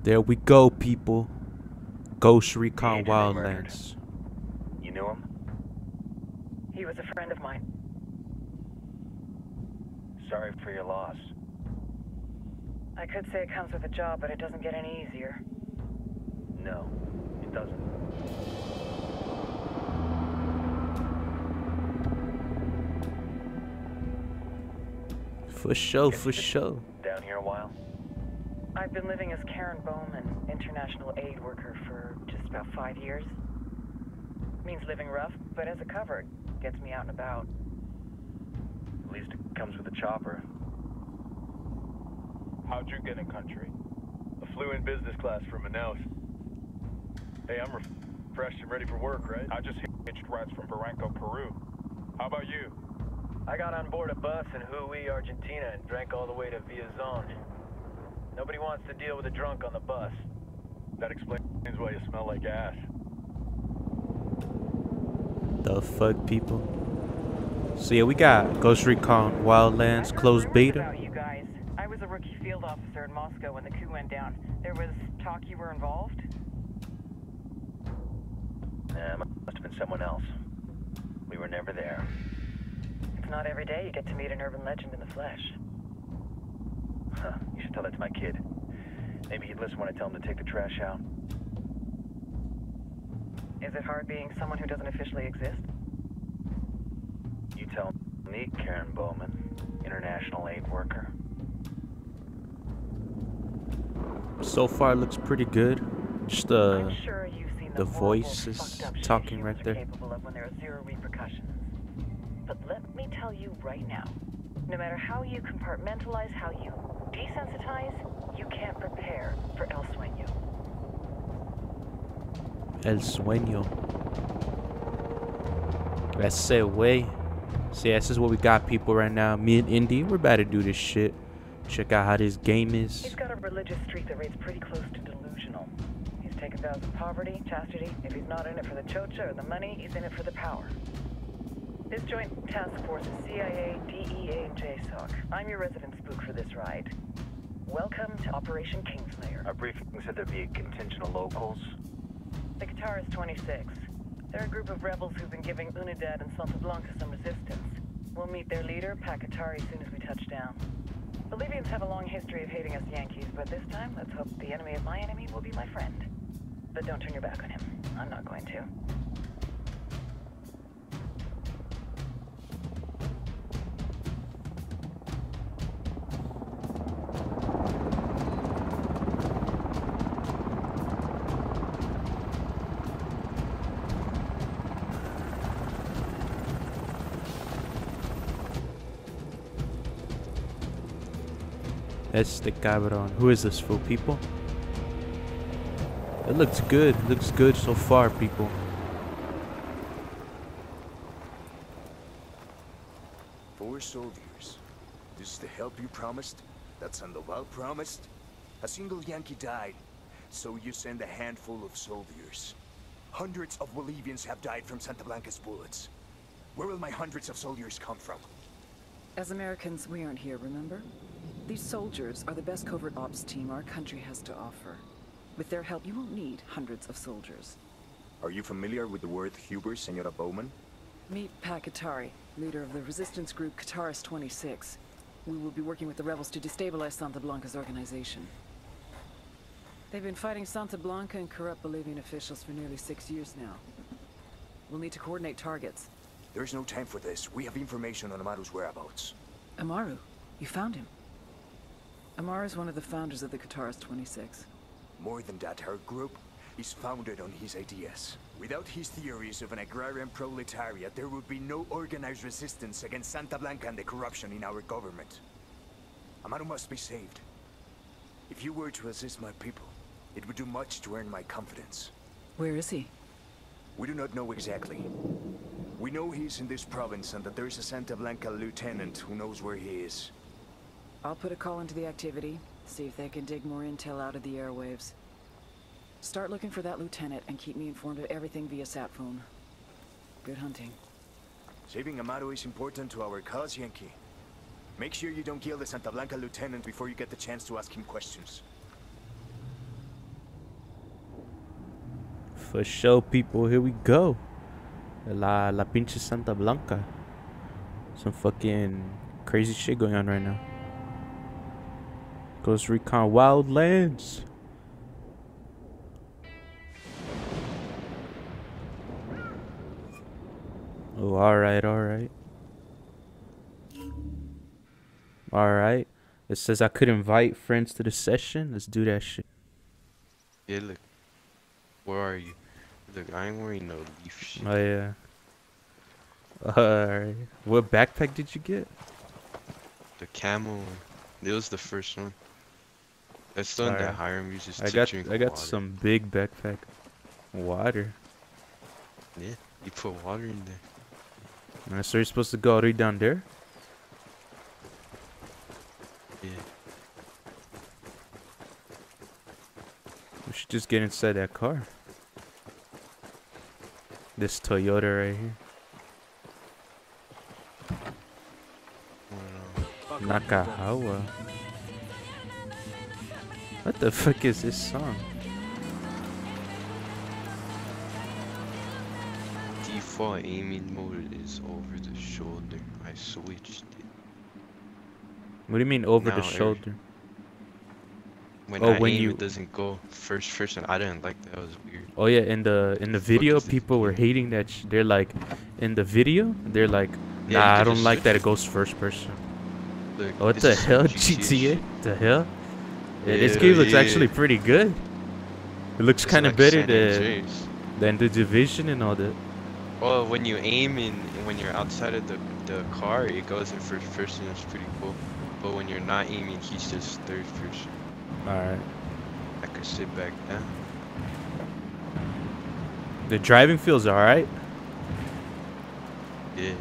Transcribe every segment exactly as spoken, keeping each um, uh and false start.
There we go, people. Ghost Recon The agent they Wildlands. You knew him? He was a friend of mine. Sorry for your loss. I could say it comes with a job, but it doesn't get any easier. No, it doesn't. For sure, Guess for you've been sure. Down here a while? I've been living as Karen Bowman, international aid worker, for just about five years. Means living rough, but as a cover, gets me out and about. At least it comes with a chopper. How'd you get in country? I flew in business class from Manaus. Hey, I'm refreshed and ready for work, right? I just hitched rides from Barranco, Peru. How about you? I got on board a bus in Hui, Argentina, and drank all the way to Villazon. Nobody wants to deal with a drunk on the bus. That explains why you smell like ass. The fuck, people? So yeah, we got Ghost Recon Wildlands I've heard closed rumors beta. about you guys. I was a rookie field officer in Moscow when the coup went down. There was talk you were involved? Nah, must have been someone else. We were never there. It's not every day you get to meet an urban legend in the flesh. Huh, you should tell that to my kid. Maybe he'd listen when I tell him to take the trash out. Is it hard being someone who doesn't officially exist? You tell me, Karen Bowman, international aid worker. So far, it looks pretty good. Just uh, I'm sure you've seen the the horrible, voice is fucked up shit talking humans right are there. capable of when there are zero repercussions. But let me tell you right now, no matter how you compartmentalize, how you desensitize, you can't prepare for El Sueño. El Sueño. That's it, way. So yeah, this is what we got, people, right now. Me and Indy, we're about to do this shit. Check out how this game is. He's got a religious streak that rates pretty close to delusional. He's taken vows of poverty, chastity. If he's not in it for the chocha or the money, he's in it for the power. This joint task force is C I A, D E A, and J SOC. I'm your resident spook for this ride. Welcome to Operation Kingslayer. Our briefing said there'd be a contingent of locals. The Qatar is twenty-six. They're a group of rebels who've been giving Unidad and Santa Blanca some resistance. We'll meet their leader, Pakatari, as soon as we touch down. The Libyans have a long history of hating us Yankees, but this time, let's hope the enemy of my enemy will be my friend. But don't turn your back on him. I'm not going to. Este cabrón. Who is this fool, people? It looks good. It looks good so far, people. Four soldiers. This is the help you promised? That Sandoval promised? A single Yankee died, so you send a handful of soldiers. Hundreds of Bolivians have died from Santa Blanca's bullets. Where will my hundreds of soldiers come from? As Americans, we aren't here, remember? These soldiers are the best covert ops team our country has to offer. With their help, you won't need hundreds of soldiers. Are you familiar with the word Huber, Senora Bowman? Meet Pakatari, leader of the resistance group Qataris twenty-six. We will be working with the rebels to destabilize Santa Blanca's organization. They've been fighting Santa Blanca and corrupt Bolivian officials for nearly six years now. We'll need to coordinate targets. There's no time for this. We have information on Amaru's whereabouts. Amaru, you found him. Amaru is one of the founders of the Qataris twenty-six. More than that, her group is founded on his ideas. Without his theories of an agrarian proletariat, there would be no organized resistance against Santa Blanca and the corruption in our government. Amaru must be saved. If you were to assist my people, it would do much to earn my confidence. Where is he? We do not know exactly. We know he's in this province and that there is a Santa Blanca lieutenant who knows where he is. I'll put a call into the activity, see if they can dig more intel out of the airwaves. Start looking for that lieutenant and keep me informed of everything via sat phone. Good hunting. Saving Amaru is important to our cause, Yankee. Make sure you don't kill the Santa Blanca lieutenant before you get the chance to ask him questions. For show, people. Here we go. La La Pinche Santa Blanca. Some fucking crazy shit going on right now. Ghost Recon Wildlands. Oh, alright, alright. Alright. It says I could invite friends to the session. Let's do that shit. Yeah, look. Where are you? Look, I ain't wearing no leaf shit. Oh, yeah. Alright. What backpack did you get? The camo one. It was the first one. That's the one that Hiram uses I to got, drink I got water. some big backpack. Water. Yeah, you put water in there. Uh, so you're supposed to go all the way down there? Yeah. We should just get inside that car. This Toyota right here. Nakahawa. What the fuck is this song? Default aiming mode is over the shoulder. I switched it. What do you mean over Now the every- shoulder? When Oh, I when aim, you- it doesn't go first person. I didn't like that. It was weird. Oh yeah, in the in the fuck video, is this people were game? hating that. Sh they're like, in the video, they're like, Yeah, nah, you I could don't just like switch that it. it goes first person. Look, What this the is some hell, G G T A T A? shit. The hell? Yeah, this Yeah, game looks yeah. actually pretty good. It looks It's kind of like better San than Andreas. than the Division and all that. Well, when you aim in, when you're outside of the the car, it goes in first person. It's pretty cool. But when you're not aiming, he's just third person. All right. I could sit back down. The driving feels all right. Yeah.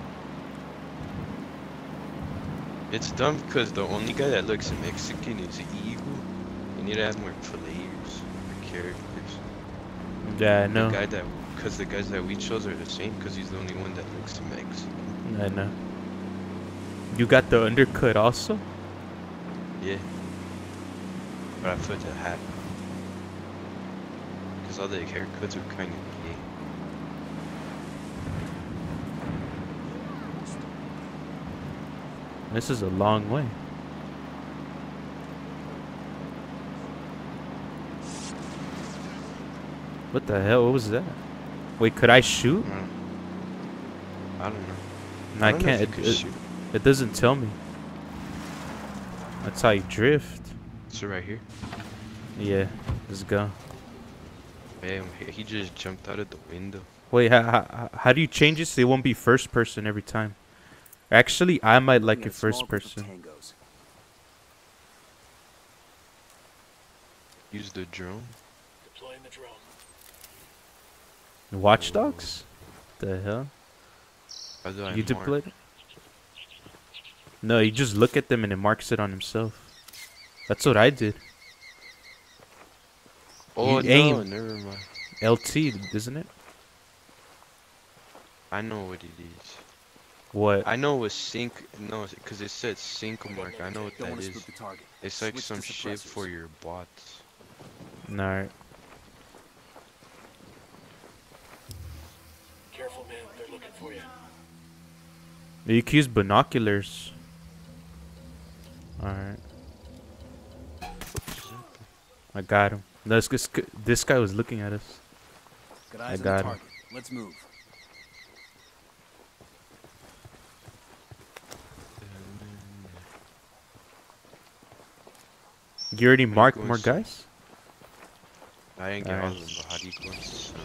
It's dumb because the only guy that looks Mexican is Eagle. You need to add more players, or characters. Yeah, I know. The guy that, because the guys that we chose are the same, because he's the only one that looks Mexican. I know. You got the undercut also? Yeah. But I put the hat. Because all the haircuts are kind of gay. This is a long way. What the hell? What was that? Wait, could I shoot? I don't, I don't know. No, I, don't know if can't. you It, could it, shoot. it doesn't tell me. That's how you drift. So right here. Yeah, let's go. Damn, he- he just jumped out of the window. Wait, how, how, how do you change it so it won't be first person every time? Actually, I might like Bring it a small first group of person. tangos. Use the drone. Deploying the drone. Watch Dogs? The hell? How do I You mark? deployed it? No, you just look at them and it marks it on himself. That's what I did. Oh, You no, aim. never mind. L T, isn't it? I know what it is. What? I know what sync, no, because it said sync mark. I know what Don't that want to is. spook the target. It's like Switch some to shit suppressors. for your bots. Alright. Careful, man. They're looking for you. You can use binoculars. Alright. I got him. This, this, this guy was looking at us. Got I eyes on got the him. target. Let's move. You already marked going more s- guys? I didn't get all Alright. of them, but how do you go into snow?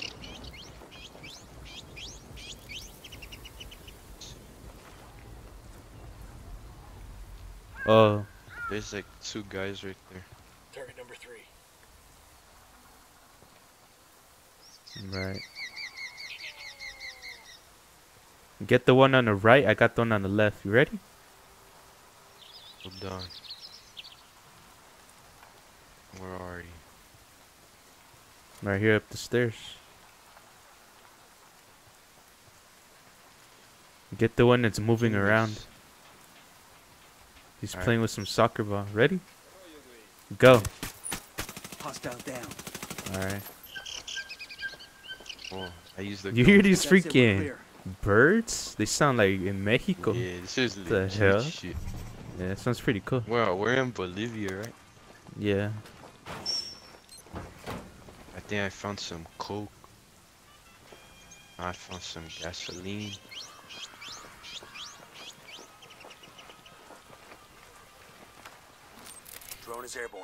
Oh, There's like two guys right there. Target number three. right. Get the one on the right. I got the one on the left. You ready? Hold on. Where are you? Right here up the stairs. Get the one that's moving Genius. around. He's Alright. playing with some soccer ball. Ready? Go. Hostile down. Alright. Oh, I use the. You hear these That's it, we're freaking clear. birds? They sound like in Mexico. Yeah, this is The legit hell? shit. Yeah, that sounds pretty cool. Well, we're in Bolivia, right? Yeah. I think I found some coke. I found some gasoline. Drone is airborne.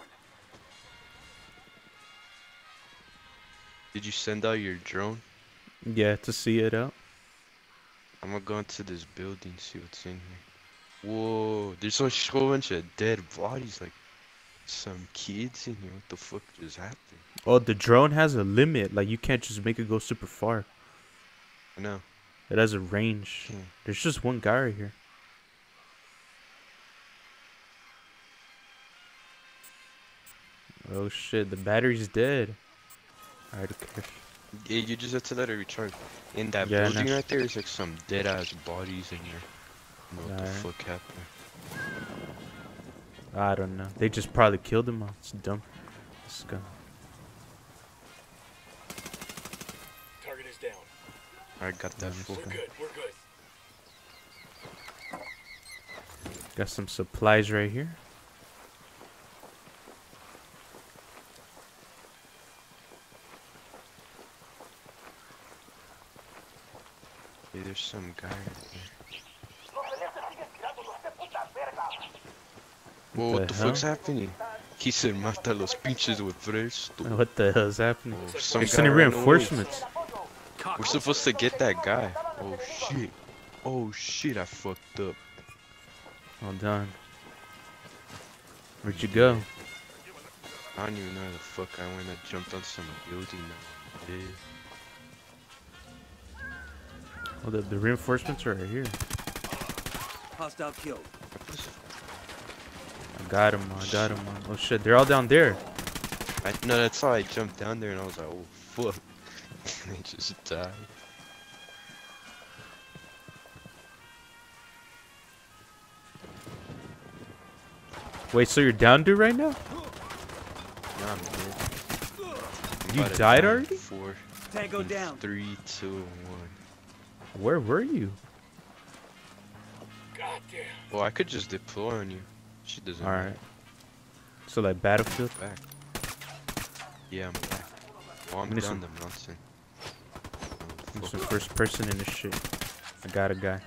Did you send out your drone? Yeah, to see it out. I'm gonna go into this building, see what's in here. Whoa, there's a whole bunch of dead bodies, like some kids in here. What the fuck just happened? Oh, the drone has a limit. Like, you can't just make it go super far. I know. It has a range. Hmm. There's just one guy right here. Oh shit, the battery's dead. Alright, okay. Yeah, you just have to let it recharge. In that Yeah, I building know. right there is like some dead ass bodies in here. I don't know what the Alright. fuck happened. I don't know. They just probably killed him. It's dumb. Let's go. Target is down. I got that full. We're good. We're good. Got some supplies right here. Hey, there's some guy right there. Whoa, the what the hell? fuck's happening? He said, mata los pinches with fresto. What the hell is happening? Oh, some They're guy sending ran away. reinforcements. We're supposed to get that guy. Oh shit. Oh shit, I fucked up. Hold on. Where'd you go? I don't even know where the fuck I went. I jumped on some building. now. Yeah. Oh, the, the reinforcements are right here. Hostile killed. I got him. I got him. Oh shit, they're all down there. I no, that's how I jumped down there and I was like, oh fuck. They just died. Wait, so you're down there right now? Nah, I'm dead. I'm You about to died die in already? Four, Tango in down. Three, two, one. Where were you? God damn. Well, I could just deploy on you. She doesn't. All right. So like Battlefield. Back. Yeah, I'm back. Well, I'm We need down some- the mountain. I'm Oh, some fuck. first person in this shit. I got a guy.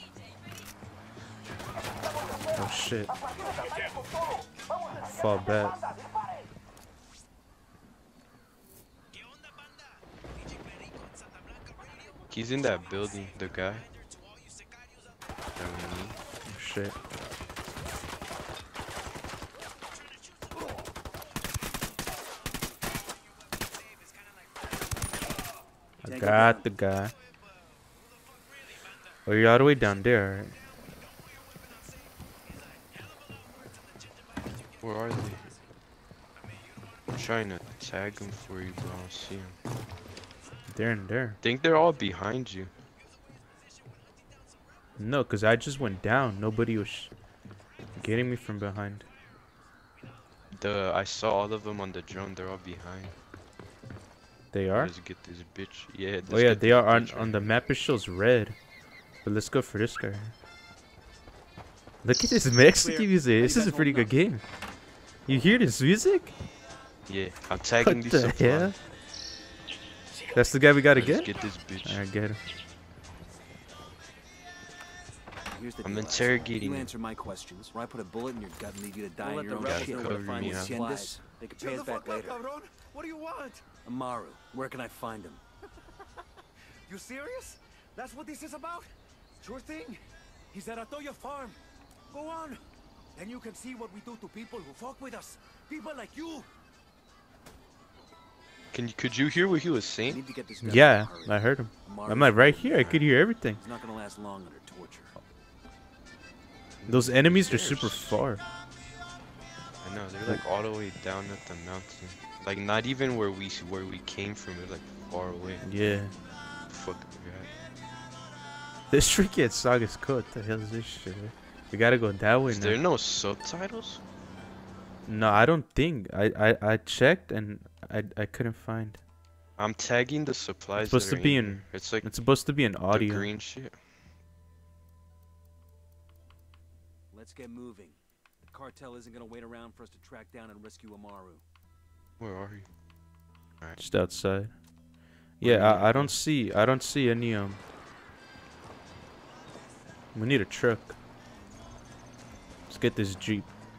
Oh shit. Fall back. He's in that building, the guy. That we need. Oh shit. I got the guy. Oh, you're all the way down there, right? Where are they? I'm trying to tag them for you, but I don't see them. They're in there. I think they're all behind you. No, because I just went down. Nobody was sh getting me from behind. The I saw all of them on the drone. They're all behind. They are? Let's get this bitch. Yeah. Oh let's yeah, get they this are on, bitch right on the here. map. It shows red. But let's go for this guy. Look at this Mexican Clear. music. How This you is a guys pretty holding good game. You hear this music? Yeah, I'm tagging What these the supplies. hell? That's the guy we gotta Let's get? get this bitch. Alright, get him. Here's the I'm deal, interrogating You you. answer my questions, or I put a bullet in your gut and leave you to die We'll in let your the own rebels shit. know where to Where find me out. Haciendas, they can pay us back later. What do you want? Amaru, where can I find him? You serious? That's what this is about? Sure thing. He's at Atoya Farm. Go on. Then you can see what we do to people who fuck with us. People like you. Can you, could you hear what he was I saying? need to get this guy Yeah, in a hurry. I heard him. Amaru's I'm like right holding here. I the could line. hear everything. He's not gonna last long under torture. Those enemies are They're super s- far. I know they're like all the way down at the mountain. Like not even where we where we came from. They're like far away. Yeah. Fuck they're at. This freaking song is cool. What the hell is this shit? Man? We gotta go that way Is there now. no subtitles? No, I don't think. I, I, I checked and I, I couldn't find. I'm tagging the supplies. It's supposed that to are be in in. here. It's like It's supposed to be an the audio. green shit. Let's get moving. The cartel isn't gonna wait around for us to track down and rescue Amaru. Where are you? Alright. Just outside. Where Yeah, are you? I, I don't see. I don't see any um. We need a truck. Let's get this Jeep.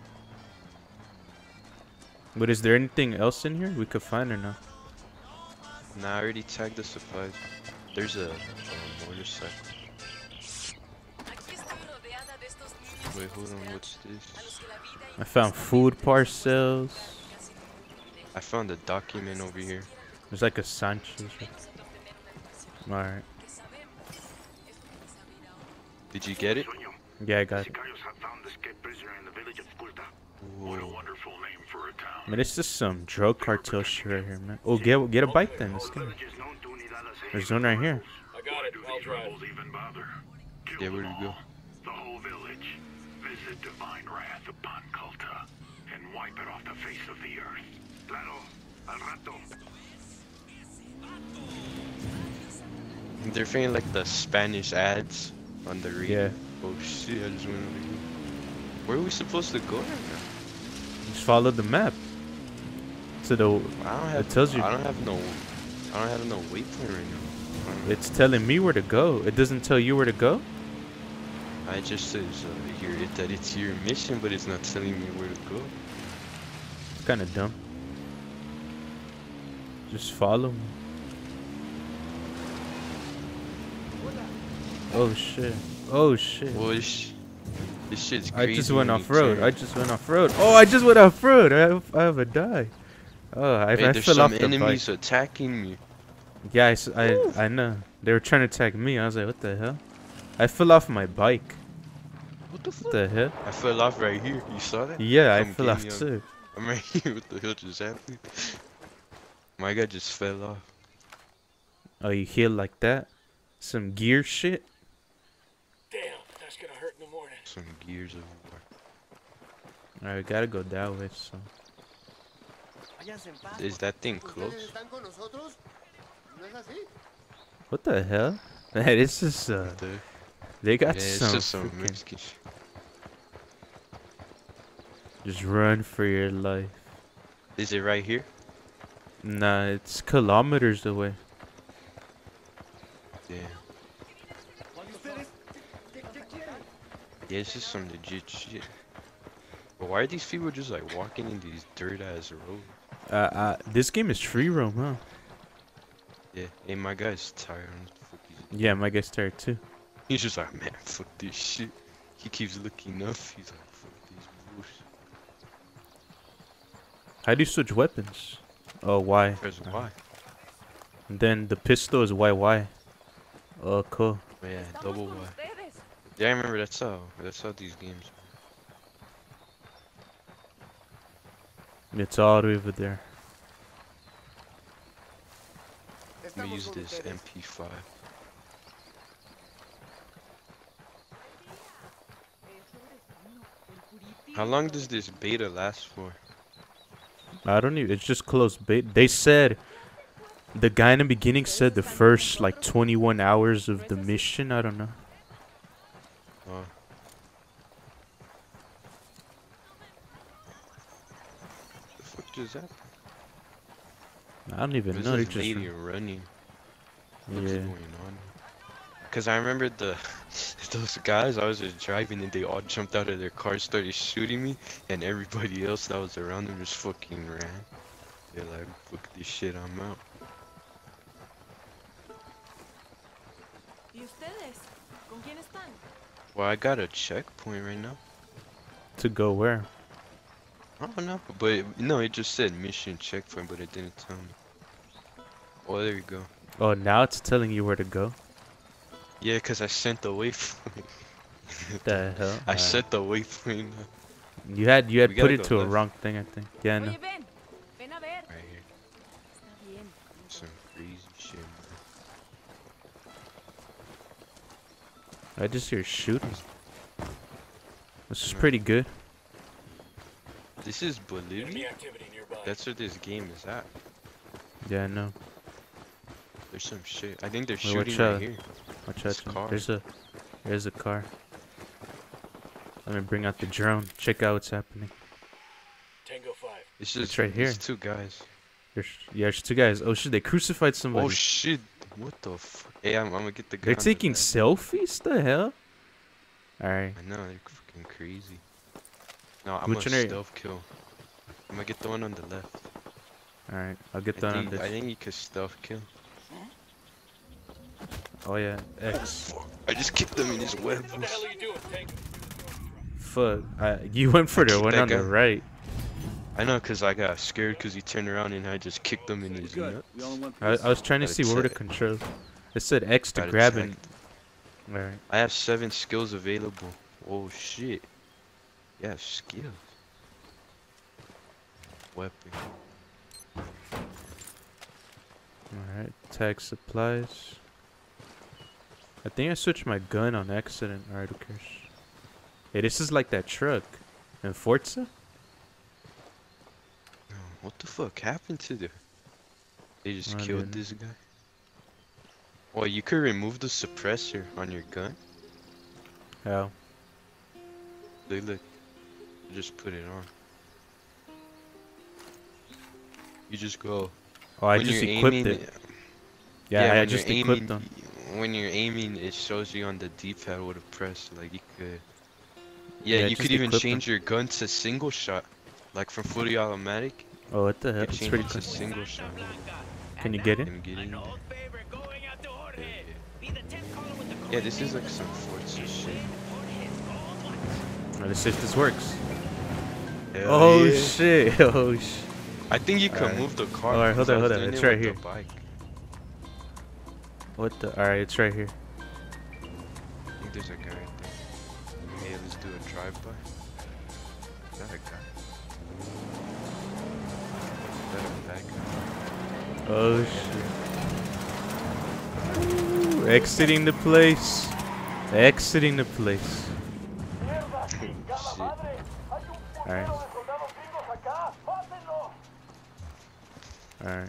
But is there anything else in here we could find or no? Nah, I already tagged the supplies. There's a, a motorcycle. Wait, hold on, what's this? I found food parcels. I found a document over here. There's like a Sanchez. Alright. Did you get it? Yeah, I got it. Whoa. I mean, it's just some drug cartel shit right here, man. Oh, get get a bike then. Let's go. There's one right here. I got it. I'll drive. Yeah, where do we go? The whole village. Visit divine wrath upon Kulta and wipe it off the face of the earth. Claro, al rato. They're feeling like the Spanish ads on the radio. Yeah. Oh shit, I just went over here. Where are we supposed to go right now? Just follow the map. To the. I don't have. It tells you. I don't have no. I don't have no waypoint right now. I don't know. It's telling me where to go. It doesn't tell you where to go. I just says uh, here it, that it's your mission, but it's not telling me where to go. It's kind of dumb. Just follow me. Oh shit. Oh shit. Well, this, this shit's I crazy. just went when you off road. turn. I just went off road. Oh, I just went off road. I have, I have a die. Oh, I, Hey, I there's fell some off the enemies bike. attacking me. Yeah, I, s- I, I know. They were trying to attack me. I was like, what the hell? I fell off my bike. What the What fuck? the hell? I fell off right here. You saw that? Yeah, I Some fell gave off me a- too. I'm right here. What the hell just happened? My guy just fell off. Oh, you heal like that? Some gear shit? Damn, that's gonna hurt in the morning. Some gears of war. Alright, gotta go that way, so. Is that thing close? What the hell? Hey, this is, uh, The, they yeah, got it's some just some freaking- Mexican shit. Just run for your life. Is it right here? Nah, it's kilometers away. Yeah. Yeah, it's just some legit shit. But why are these people just like walking in these dirt ass roads? Uh, uh, this game is free roam, huh? Yeah, hey, my guy's tired. What the fuck he's- Yeah, my guy's tired too. He's just like, man, fuck this shit. He keeps looking up. He's like, fuck these bulls. How do you switch weapons? Oh, Y. Press Y. And then the pistol is Y Y. Oh, cool. Oh, yeah, double Y. Yeah, I remember that's how that's how these games. It's all the way over there. Let me use this M P five. How long does this beta last for? I don't even. It's just closed bait. They said. The guy in the beginning said the first like twenty-one hours of the mission. I don't know. Oh. The fuck just happened? I don't even This know. They is just. lady running. What's Yeah. going on? Cause I remember the those guys. I was just driving and they all jumped out of their cars, started shooting me, and everybody else that was around them just fucking ran. They're like, "Fuck this shit, I'm out." Well, I got a checkpoint right now. To go where? I don't know, but no, it just said mission checkpoint, but it didn't tell me. Oh, there you go. Oh, now it's telling you where to go. Yeah, cause I sent the waypoint. The hell? I Alright. sent the waypoint. You had you had We put gotta it go to a left. wrong thing, I think. Yeah, no. Right here. Some crazy shit, man. I just hear shooting. This is No. pretty good. This is Bolivia? activity nearby. That's where this game is at. Yeah, I know. There's some shit. I think they're Wait, shooting watch right out. here. Watch out. This Jim. car. There's a, there's a car. Let me bring out the drone. Check out what's happening. Tango five. It's just It's right here. There's two guys. There's, yeah, there's two guys. Oh shit, they crucified somebody. Oh shit! What the fuck? Hey, I'm, I'm gonna get the guy. They're on the taking left. selfies? The hell? Alright. I know, they're fucking crazy. No, I'm Which gonna one are you- stealth kill. I'm gonna get the one on the left. Alright, I'll get I that on think, this. I think you could stealth kill. Oh yeah, X. I just kicked him in his web. What the hell are you doing, Tango? Fuck. I, you went for the kicked one that on the guy. right. I know, cause I got scared, cause he turned around and I just kicked him in his Good. nuts. We all in one I, piece. I was trying to Gotta see what were the check. controls. It said X to Gotta grab check. and. Alright. I have seven skills available. Oh shit. Yeah, skills. Weapon. Alright, tag supplies. I think I switched my gun on accident. Alright, who cares? Hey, this is like that truck in Forza? Oh, what the fuck happened to the? They just I killed didn't. this guy. Well, you could remove the suppressor on your gun. How? They look. Just put it on. You just go. Oh, I when just you're equipped aiming, it. Yeah, I when you're just equipped aiming, them. When you're aiming, it shows you on the D-pad what to press. Like you could. Yeah, Yeah, you just could even equip them. change your gun to single shot, like from fully automatic. Oh, what the hell? You It's change pretty it cool. to single shot. Can you get it? And get in there. Yeah, this is like some Forza shit. Let's see if this works. Hell Oh yeah. shit! Oh sh. I think you can Alright. move the car. Alright, hold because I on, was hold on, doing it's it right with here. the bike. What the? Alright, it's right here. I think there's a guy right there. Hey, let's do a drive-by. Is that a guy? Is that a bad guy? Oh shit. Ooh, exiting the place. Exiting the place. Shit. Alright. Alright.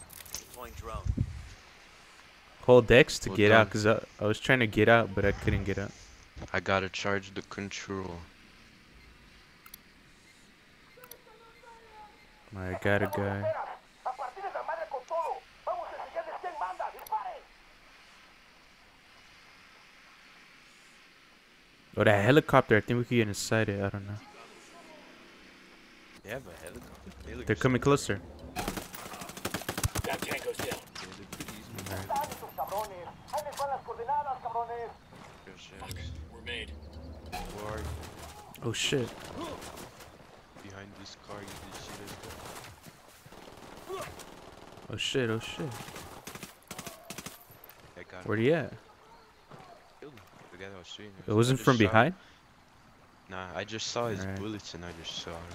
Hold X to Hold get down. out, cause I, I was trying to get out, but I couldn't get out. I gotta charge the control. I got a guy. Oh, that helicopter! I think we could get inside it. I don't know. They have a helicopter? They look They're coming closer. That Tango's down. We're made. Where are you? Oh shit! Behind this car, you did shit as well. Oh shit! Oh shit! I got Where him. he at? Killed him. The guy that was shooting us. It I wasn't just from shot him. behind. Nah, I just saw his Alright. bullets and I just shot him.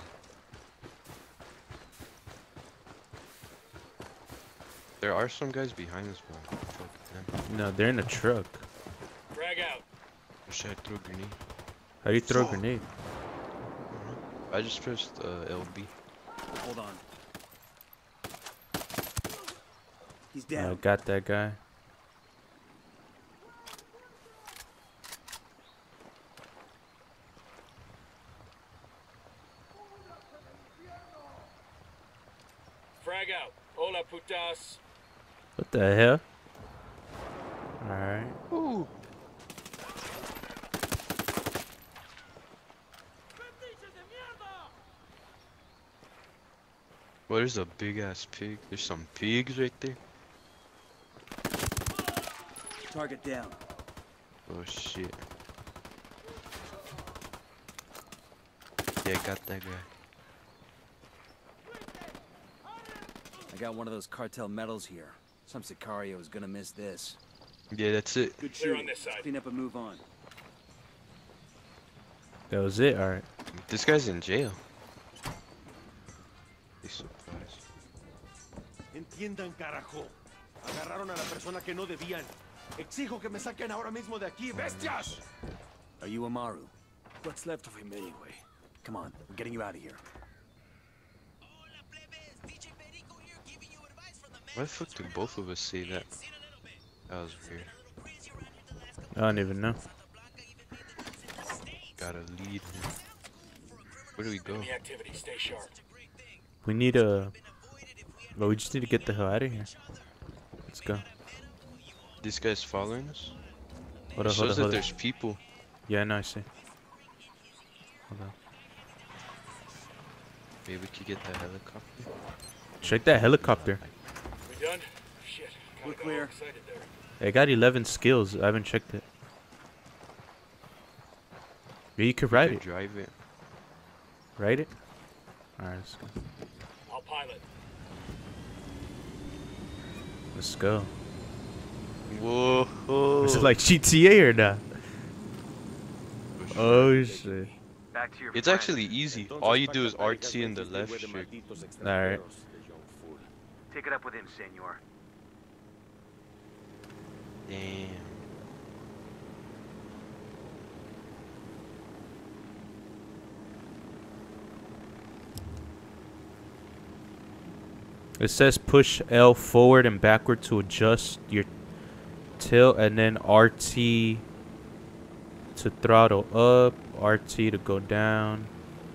There are some guys behind us, but fuck them. No, they're in a truck. Frag out. Or should I throw a grenade? How do you throw a Fuck. grenade? I just pressed uh, L B. Hold on. He's I down. got that guy. Frag out. Hola, putas. What the hell? Alright. Ooh. Well, there's a big ass pig. There's some pigs right there. Target down. Oh shit. Yeah, I got that guy. I got one of those cartel medals here. Some Sicario is gonna miss this. Yeah, that's it. Good Clear on shooting. this side. Clean up and move on. That was it. Alright. This guy's in jail. He's surprised. Entiendan, carajo. Agarraron a la persona que no debían. Exijo que me saquen ahora mismo de aquí, bestias. Are you Amaru? What's left of him anyway? Come on, we're getting you out of here. Hola, plebes. D J Perico here giving you advice from the Why the fuck did both of us say that? That was weird. I don't even know. Got a lead here. Where do we go? Stay sharp. We need a. Well, we just need to get the hell out of here. Let's go. This guy's following us? Hold It on, hold shows on, that hold on. there's people. Yeah, no, I see. Hold on. Maybe we could get that helicopter. Check that helicopter. We done? Shit. We're clear. I got eleven skills. I haven't checked it. Yeah, you could ride could it. Drive it. Ride it? Alright, let's go. I'll pilot. Let's go. Whoa. Is it like G T A or not? Oh shit. Back to your It's actually easy. All you do is R T in the left stick. Alright. Take it up with him, senor. Damn. It says push L forward and backward to adjust your tilt, and then R T to throttle up, R T to go down.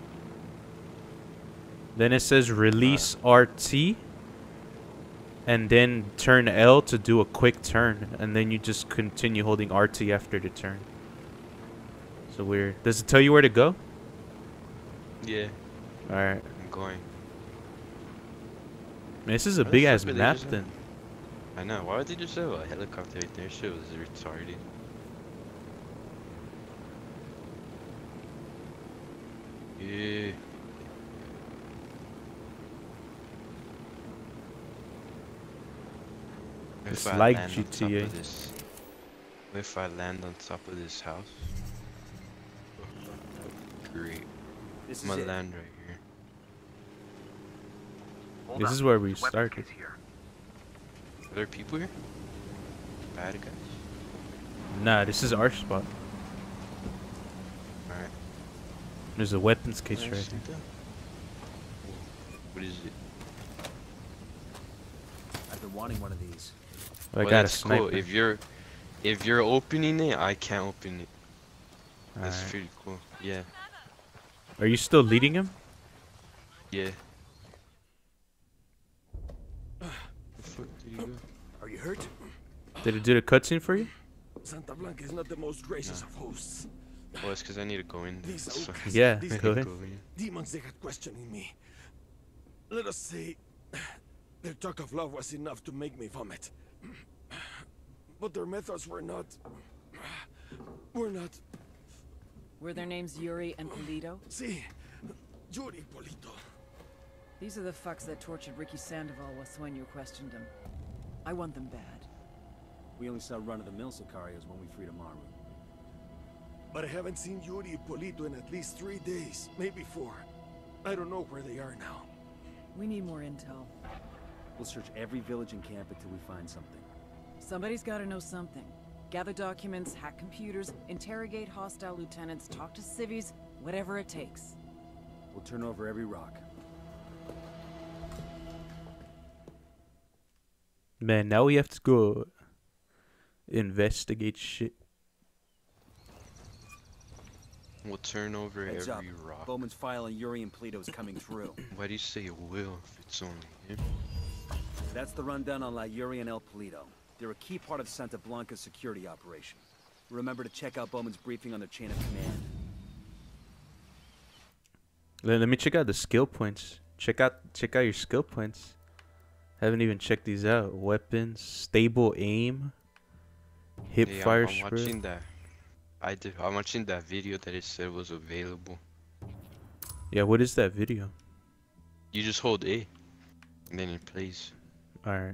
Then it says release R T, and then turn L to do a quick turn, and then you just continue holding R T after the turn. So weird. Does it tell you where to go? Yeah. Alright. I'm going. Man, this is a Why the big fuck ass would they map just have- then. I know. Why would they just have a helicopter right there? Shit was retarded. Yeah. What It's if I like land on top G T A. of this- What if I land on top of this house? Great. This I'm is gonna it. land right here. Hold This up. is where we Weapons started. kits here. Are there people here? Bad guys. Nah, this is our spot. Alright. There's a weapons case Can I right see here. that? What is it? I've been wanting one of these. I Well, got a that's sniper. cool. If you're if you're opening it, I can't open it. That's Alright. pretty cool. Yeah. Are you still leading him? Yeah. Where the fuck did he go? Are you hurt? Did it do the cutscene for you? Santa Blanca is not the most gracious of hosts. Oh, it's because I need to go in there. These That's why. outcasts, Yeah, these go Go ahead. in. demons they had questioning me. Let us say their talk of love was enough to make me vomit. But their methods were not... were not... Were their names Yuri and Polito? See, Yuri Polito. These are the fucks that tortured Ricky Sandoval while Sueño questioned him. I want them bad. We only saw run-of-the-mill Sicarios when we freed Amaru. But I haven't seen Yuri and Polito in at least three days, maybe four. I don't know where they are now. We need more intel. We'll search every village and camp until we find something. Somebody's gotta know something. Gather documents, hack computers, interrogate hostile lieutenants, talk to civvies, whatever it takes. We'll turn over every rock. Man, now we have to go investigate shit. We'll turn over Heads every up. rock. Bowman's file on Yuri and Polito is coming through. Why do you say it will if it's only him? That's the rundown on La Yuri and El Polito. They're a key part of Santa Blanca's security operation. Remember to check out Bowman's briefing on their chain of command. Let, let me check out the skill points. Check out check out your skill points. Haven't even checked these out. Weapons, stable aim, hip Hey, I'm- fire I'm, spread. watching that. I did. I'm watching that video that it said was available. Yeah, what is that video? You just hold A, and then it plays. Alright.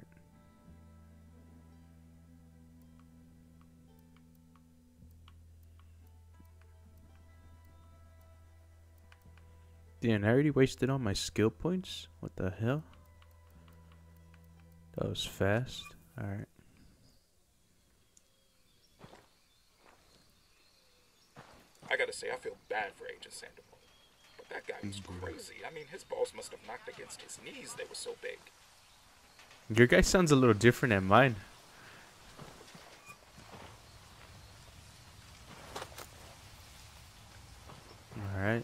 Damn, I already wasted all my skill points? What the hell? That was fast. Alright. I gotta say, I feel bad for Agent Sandoval. But that guy was crazy. I mean, his balls must have knocked against his knees. They were so big. Your guy sounds a little different than mine. Alright.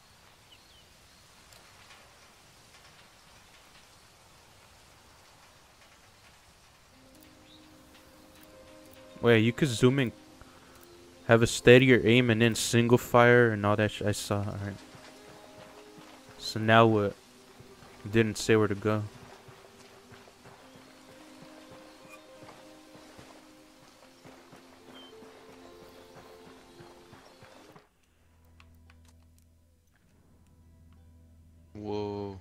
Wait, you could zoom in, have a steadier aim, and then single fire and all that sh I saw. Alright. So now what? Didn't say where to go. Whoa.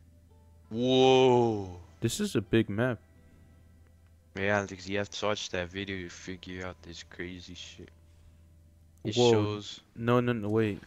Whoa. This is a big map. Yeah, Alex, you have to watch that video to figure out this crazy shit. It Whoa. shows. No, no, no, wait.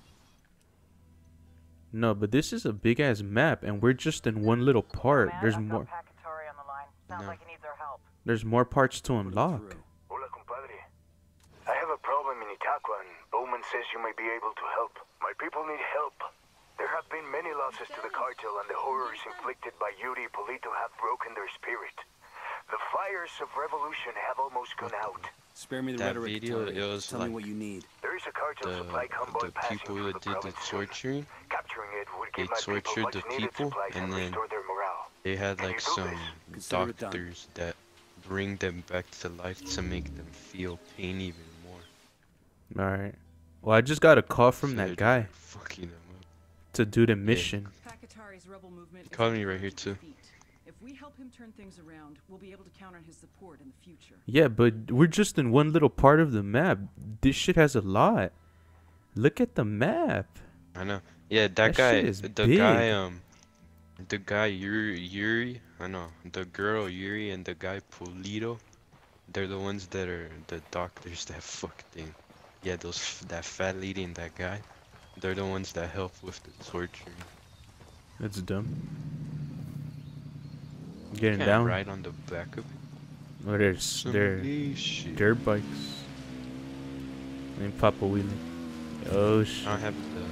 No, but this is a big ass map, and we're just in one little part. There's more. Pacatari on the line. Sounds No. like he needs our help. There's more parts to unlock. Hola, compadre. I have a problem in Itaqua, and Bowman says you may be able to help. My people need help. There have been many losses to the cartel, and the horrors inflicted by Yuri Polito have broken their spirit. The fires of revolution have almost gone out. Spare me the That rhetoric, video, Katari. it was Tell like me what you need. There is a cartel the, supply convoy the passing people through that the did the province soon. torturing, Capturing it would they give my people tortured much the needed people, supplies and and then restore their morale. they had Can like you do some this? Consider it done. doctors that bring them back to life to make them feel pain even more. Alright. Well, I just got a call from So that they're guy fucking them up. to do the mission. Pacatari's rebel movement is Call a me right here difficult too. defeat. If we help him turn things around, we'll be able to count on his support in the future. Yeah, but we're just in one little part of the map. This shit has a lot. Look at the map. I know. Yeah, that, That guy, shit is the big. guy, um, the guy Yuri, Yuri, I know, the girl Yuri and the guy Polito, they're the ones that are the doctors that fuck thing. Yeah, those f- that fat lady and that guy, they're the ones that help with the torture. That's dumb. Getting Can't down. ride on the back of it. Oh, there's Some there gay shit. dirt bikes. And Papa Wheelie. Oh shit. I don't have the.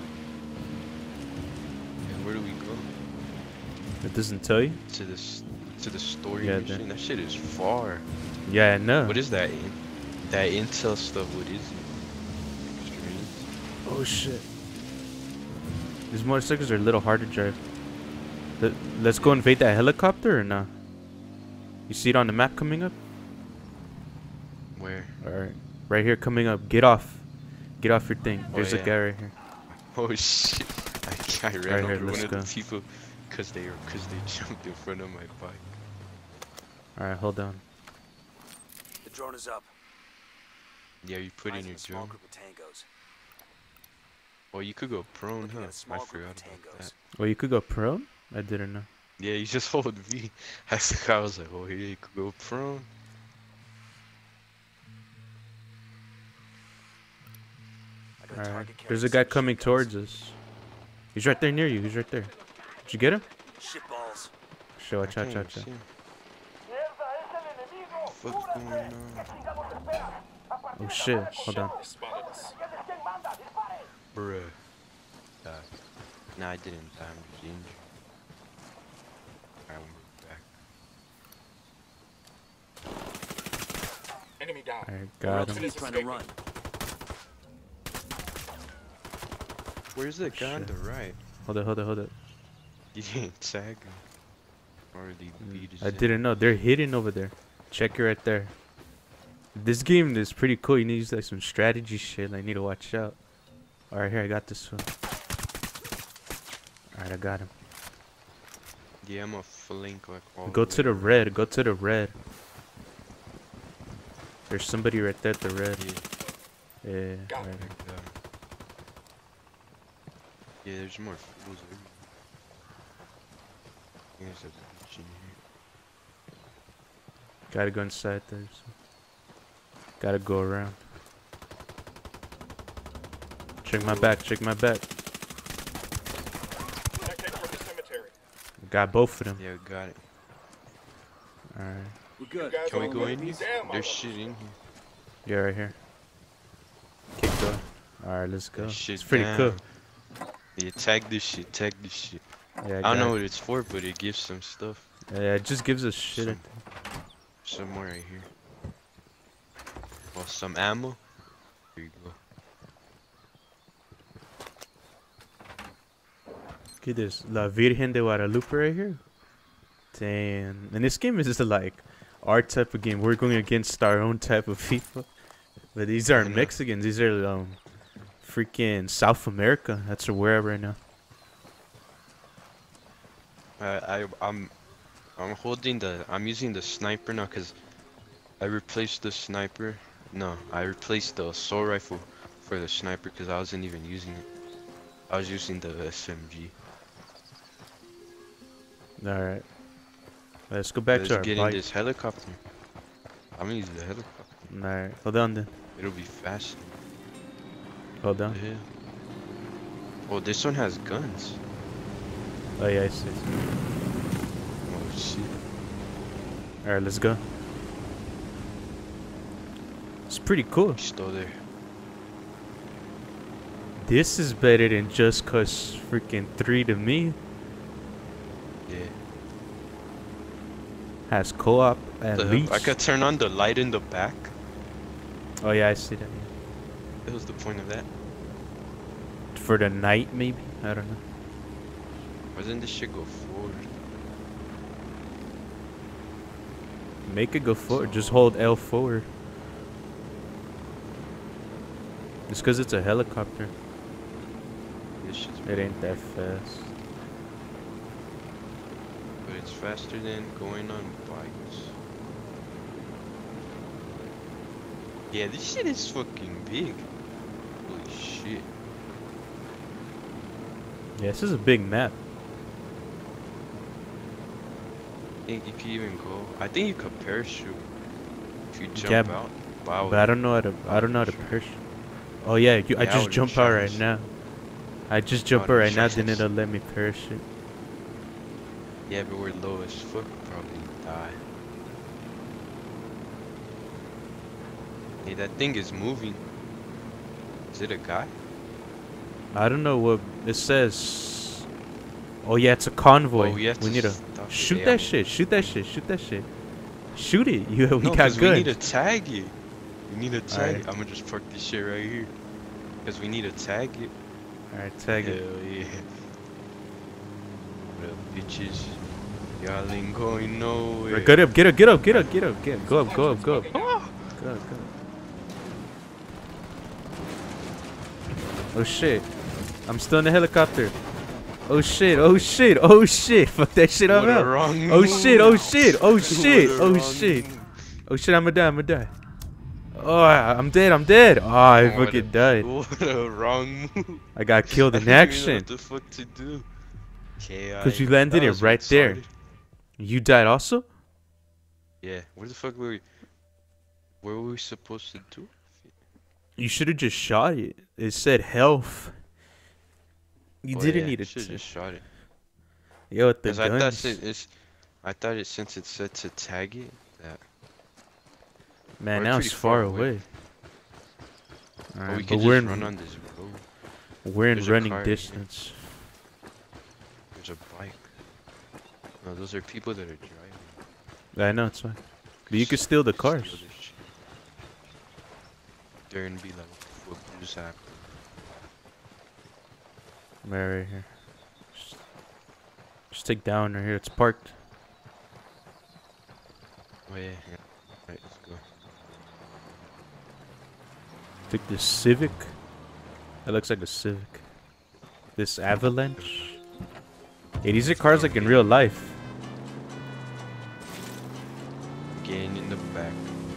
Yeah, where do we go? It doesn't tell you? To this, to the story Yeah, mission. there. That shit is far. Yeah, I know. What is that? In that intel stuff? What is it? Extreme. Oh shit. These motorcycles are a little hard to drive. Let, let's go invade that helicopter or nah? You see it on the map coming up? Where? Alright. Right here coming up. Get off. Get off your thing. Oh, There's a yeah. guy right here. Oh shit! I, I ran Right here, over let's one go. of the people because they were because they jumped in front of my bike. Alright, hold on. The drone is up. Yeah, you put in Eyes on your a small drone. group of tangos. Well, you could go prone, Looking huh? at a small I group of forgot about that. tangos. Oh, you could go prone? I didn't know. Yeah, you just hold V. I was I was like, oh yeah, you could go prone. I got a Alright. target There's a carrying guy some coming shit guns. towards us. He's right there near you. He's right there. Did you get him? Shit balls. Shit, watch I out, can't watch even out. see him. What's going on? Oh shit, hold on. Bruh. Die. Nah, I didn't die. I'm just injured. Alright, we'll move back. Enemy down. Alright, got him. He's trying to run. Where's the guy on the Shit. right? Hold it, hold it, hold it. You didn't tag him. Or the beat is I in. didn't know. They're hidden over there. Check it right there. This game is pretty cool. You need to use like some strategy shit. I need to watch out. Alright, here, I got this one. Alright, I got him. Yeah, I'm a flank like all Go the to way the around. red. Go to the red. There's somebody right there at the red. Yeah, Yeah, Got right I here. got him. Yeah, there's more fools everywhere. There's a bitch in here. Gotta go inside there. So. Gotta go around. Check my back. Check my back. Connecting from the cemetery. Got both of them. Yeah, got it. Alright. We're good. Guys Can we all go ready in for here? these ammo. There's shit in here. Yeah, right here. Keep going. Alright, let's go. There's shit It's pretty cool. down. Yeah, tag this shit. Tag this shit. Yeah, I, I, don't know got what it's for, but it gives some stuff. Yeah, it just gives us shit. Some, somewhere right here. Well, some ammo. Here you go. Look at this. La Virgen de Guadalupe right here. Damn. And this game is just like our type of game. We're going against our own type of people. But these aren't Mexicans. These are um, freaking South America. That's where we're at right now. I, I, I'm, I'm holding the, I'm using the sniper now because I replaced the sniper. No, I replaced the assault rifle for the sniper because I wasn't even using it. I was using the S M G. Alright. Let's go back Let's to our get in bike. this helicopter. I'm gonna use the helicopter. Alright, hold on then. It'll be fast. Hold on. Yeah. Oh, this one has guns. Oh yeah, I see. Oh shit. Alright, let's go. It's pretty cool. Still there. This is better than Just Cause freaking three to me. Yeah. Has co-op at The- least. I could turn on the light in the back. Oh yeah, I see that. What was the point of that? For the night, maybe? I don't know. Why doesn't this shit go forward? Make it go forward. Just hold L forward. It's because it's a helicopter. This shit's It ain't that fast. But it's faster than going on bikes. Yeah, this shit is fucking big. Holy shit. Yeah, this is a big map. I think you can even go. I think you could parachute if you jump Yeah, out. But I, But I don't know how to. I don't know how to parachute. Oh yeah, you, I Yeah, I just would've jump out right chance. now. I just jump out would've right now, then chance. it'll let me parachute. Yeah, but we're low as fuck. Probably die. Hey, that thing is moving. Is it a guy? I don't know what it says. Oh yeah, it's a convoy. Oh, we have to need to stop it. shoot Yeah, that I'm- shit. Shoot that shit. Shoot that shit. Shoot it. You we No, got 'cause we guns. need to tag it. We need to tag Alright. it. I'm gonna just park this shit right here. Because we need to tag it. Alright, tag Hell it. yeah. What up, bitches? Y'all ain't going nowhere. Right, get up. Get up. Get up. Get up. Get up. Get up. Go up. Go up. Go up. Go up. Go up. Oh shit. I'm still in the helicopter. Oh shit. Oh shit. Oh shit. Fuck that shit up. What a out. wrong Oh shit. Oh shit. Oh What shit. a Oh wrong shit. Oh shit. I'm gonna die. I'm gonna die. Oh, I- I'm dead. I'm dead. Oh, I What fucking a- died. What a wrong move. I got killed I in didn't even know action. What the fuck to do? Because you K I. landed That it was right there. retarded. You died also? Yeah. Where the fuck were we? Where were we supposed to do? You should have just shot it. It said health. You Oh, didn't yeah, need it. Should just shot it. Yo, with the Because I thought guns. it, it's, I thought it since it said to tag it that. Man, We're now pretty it's far far away. away. But we Alright, could but just we're in, run on this road. we're in There's a running car right here. distance. There's a bike. No, those are people that are driving. I know, it's fine. But you can steal the Steal cars. this shit. There and be like, what just happened? Right, right here. Just, just take down right here. It's parked. Oh yeah, yeah. Right, let's go. Take this Civic. That looks like a Civic. This Avalanche. Hey, these are cars like in real life. Getting in the back.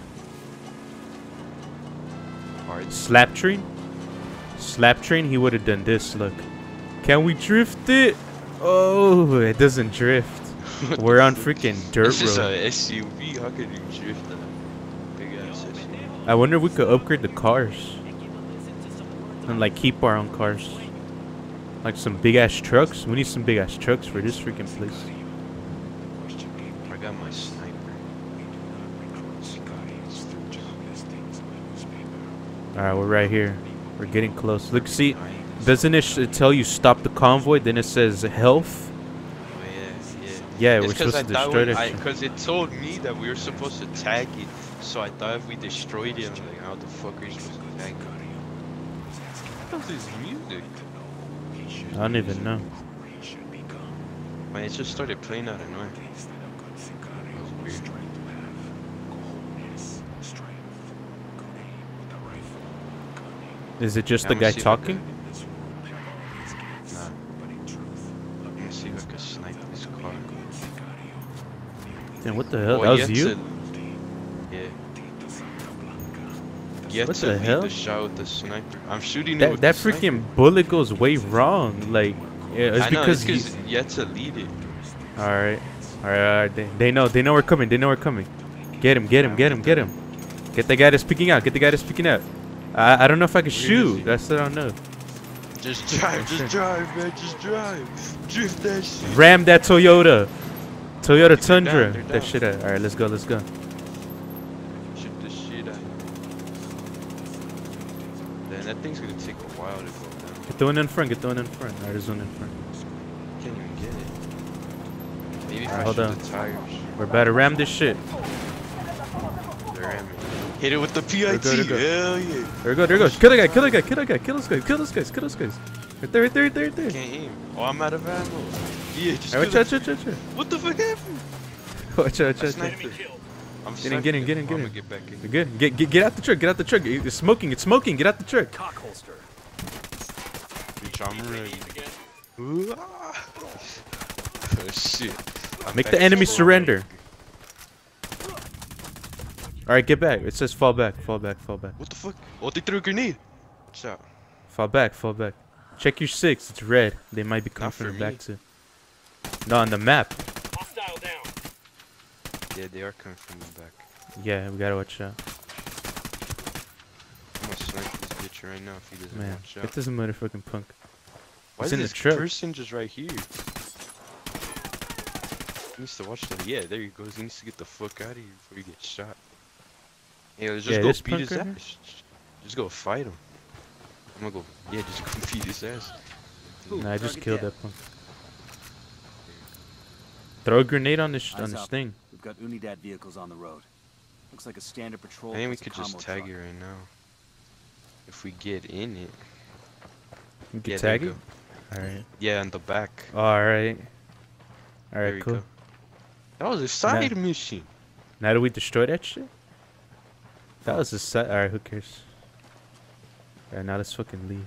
Hard. Slap train? Slap train, he would have done this. Look. Can we drift it? Oh, it doesn't drift. We're on freaking dirt This is road. a S U V. How could you drift that big ass S U V? I wonder if we could upgrade the cars. And like keep our own cars. Like some big ass trucks. We need some big ass trucks for this freaking place. I got my sniper. Alright, we're right here. We're getting close. Look, see, doesn't it sh tell you stop the convoy? Then it says health. Oh yeah, yeah. Yeah, we're It's because supposed I to thought destroy we, that shit. because it told me that we were supposed to tag it, so I thought if we destroyed it, I'm like, how the fuck are you supposed to tag it? What is this music? I don't even know. Man, it just started playing out of nowhere. That was weird. Is it just Yeah, the I'm guy gonna see if I talking? Nah. I'm gonna see if I can snipe this car. Damn, what the hell? Well, That was yet you? to- Yeah. Yet What to the lead hell? the shot with the sniper. I'm shooting it That with that the sniper. freaking bullet goes way wrong. Like, yeah, it's I know, because it's he- 'cause yet to lead it. All right, all right, all right. They, they know, they know we're coming. They know we're coming. Get him, get him, get him, get him. Get the guy that's peeking out. Get the guy that's peeking out. I I don't know if I can Where is shoot. he? That's what I don't know. Just drive, just drive, man, just drive. Drift that shit. Ram that Toyota. Toyota They're Tundra. down, they're That down. shit out. All right, let's go, let's go. Shoot the shit out. Then that thing's gonna take a while to go down. Get the one in front. Get the one in front. All right, there's one in front. Can't even get it. Maybe if Alright, I hold shoot on. the tires. We're about to ram this shit. They're ramming. Hit it with the P I T. There we go, there we Hell go. yeah. There we go, there we go. Kill the guy, kill the guy, kill the guy, kill this guy, kill those guys, kill those guys. Right there, right there, right there, right there. Can't aim. Oh, I'm out of ammo. Yeah, just All right, kill watch out, it. watch out, watch out. What the fuck happened? Watch out, I watch out, watch sniped out. it. I'm Get in, get in, get in, sniping it. get I'm in. gonna get back in. You're good. Get, get, get out the truck, get out the truck. It's smoking, it's smoking. Get out the truck. Cock holster. Bitch, I'm ready. Ooh, ah. Oh shit. I'm Make back the to enemy full surrender. rank. All right, get back. It says fall back, fall back, fall back. What the fuck? Oh, they threw a grenade. Watch out. Fall back, fall back. Check your six. It's red. They might be coming Not from for the back me. too. No, on the map. Hostile down. Yeah, they are coming from the back. Yeah, we gotta watch out. I'm gonna snipe this bitch right now if he doesn't Man, watch out. get this motherfucking punk. Why It's is in the this truck. person just right here? He needs to watch that. Yeah, there he goes. He needs to get the fuck out of here before he gets shot. Yeah, let's just Yeah, go this beat punk his right here? ass. Just go fight him. I'm gonna go. Yeah, just go beat his ass. Nah, I just Target killed dead. that punk. Throw a grenade on this Eyes on this up. thing. We've got Unidad vehicles on the road. Looks like a standard patrol. I think we plus a could just combo tag truck. it right now. If we get in it. You can Yeah, there tag you it. All right. Yeah, in the back. All right. All There right, we cool. go. That was a side mission. Now that we destroy that shit? That was a side. Alright, who cares? Alright, now let's fucking leave.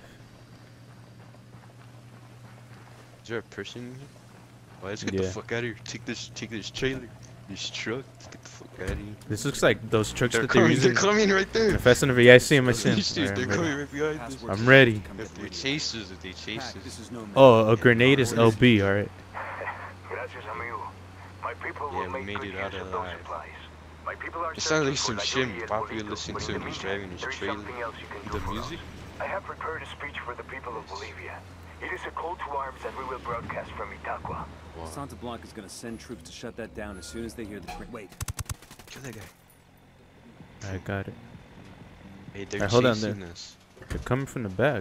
Is there a person in here? Oh, let's get Yeah. the fuck out of here. Take this, take this trailer, this truck. Let's get the fuck out of here. This looks like those trucks They're that they're coming, using. they're coming right there. in Fast and the Furious. Yeah, I see him, I see him. These dudes, Alright, they're I'm ready. coming right behind us. Password I'm is ready. If they chase us, if they chase Pack, this us. is no Oh, a grenade is L B, alright. Gracias, amigo. My people Yeah, will we make made good it out use of those alive. supplies. My people are It sounds like searching some for shit Layuri and Papi would Polito, listen but to in when he's the driving his meantime, trailer. there's something else you can do The for us. music? I have prepared a speech for the people of Bolivia. It is a call to arms that we will broadcast from Itaqua. Wow. Santa Blanca's gonna send troops to shut that down as soon as they hear the. Wait. Kill that guy. I got it. Hey, they're Alright, hold on chasing there. us. They're coming from the back.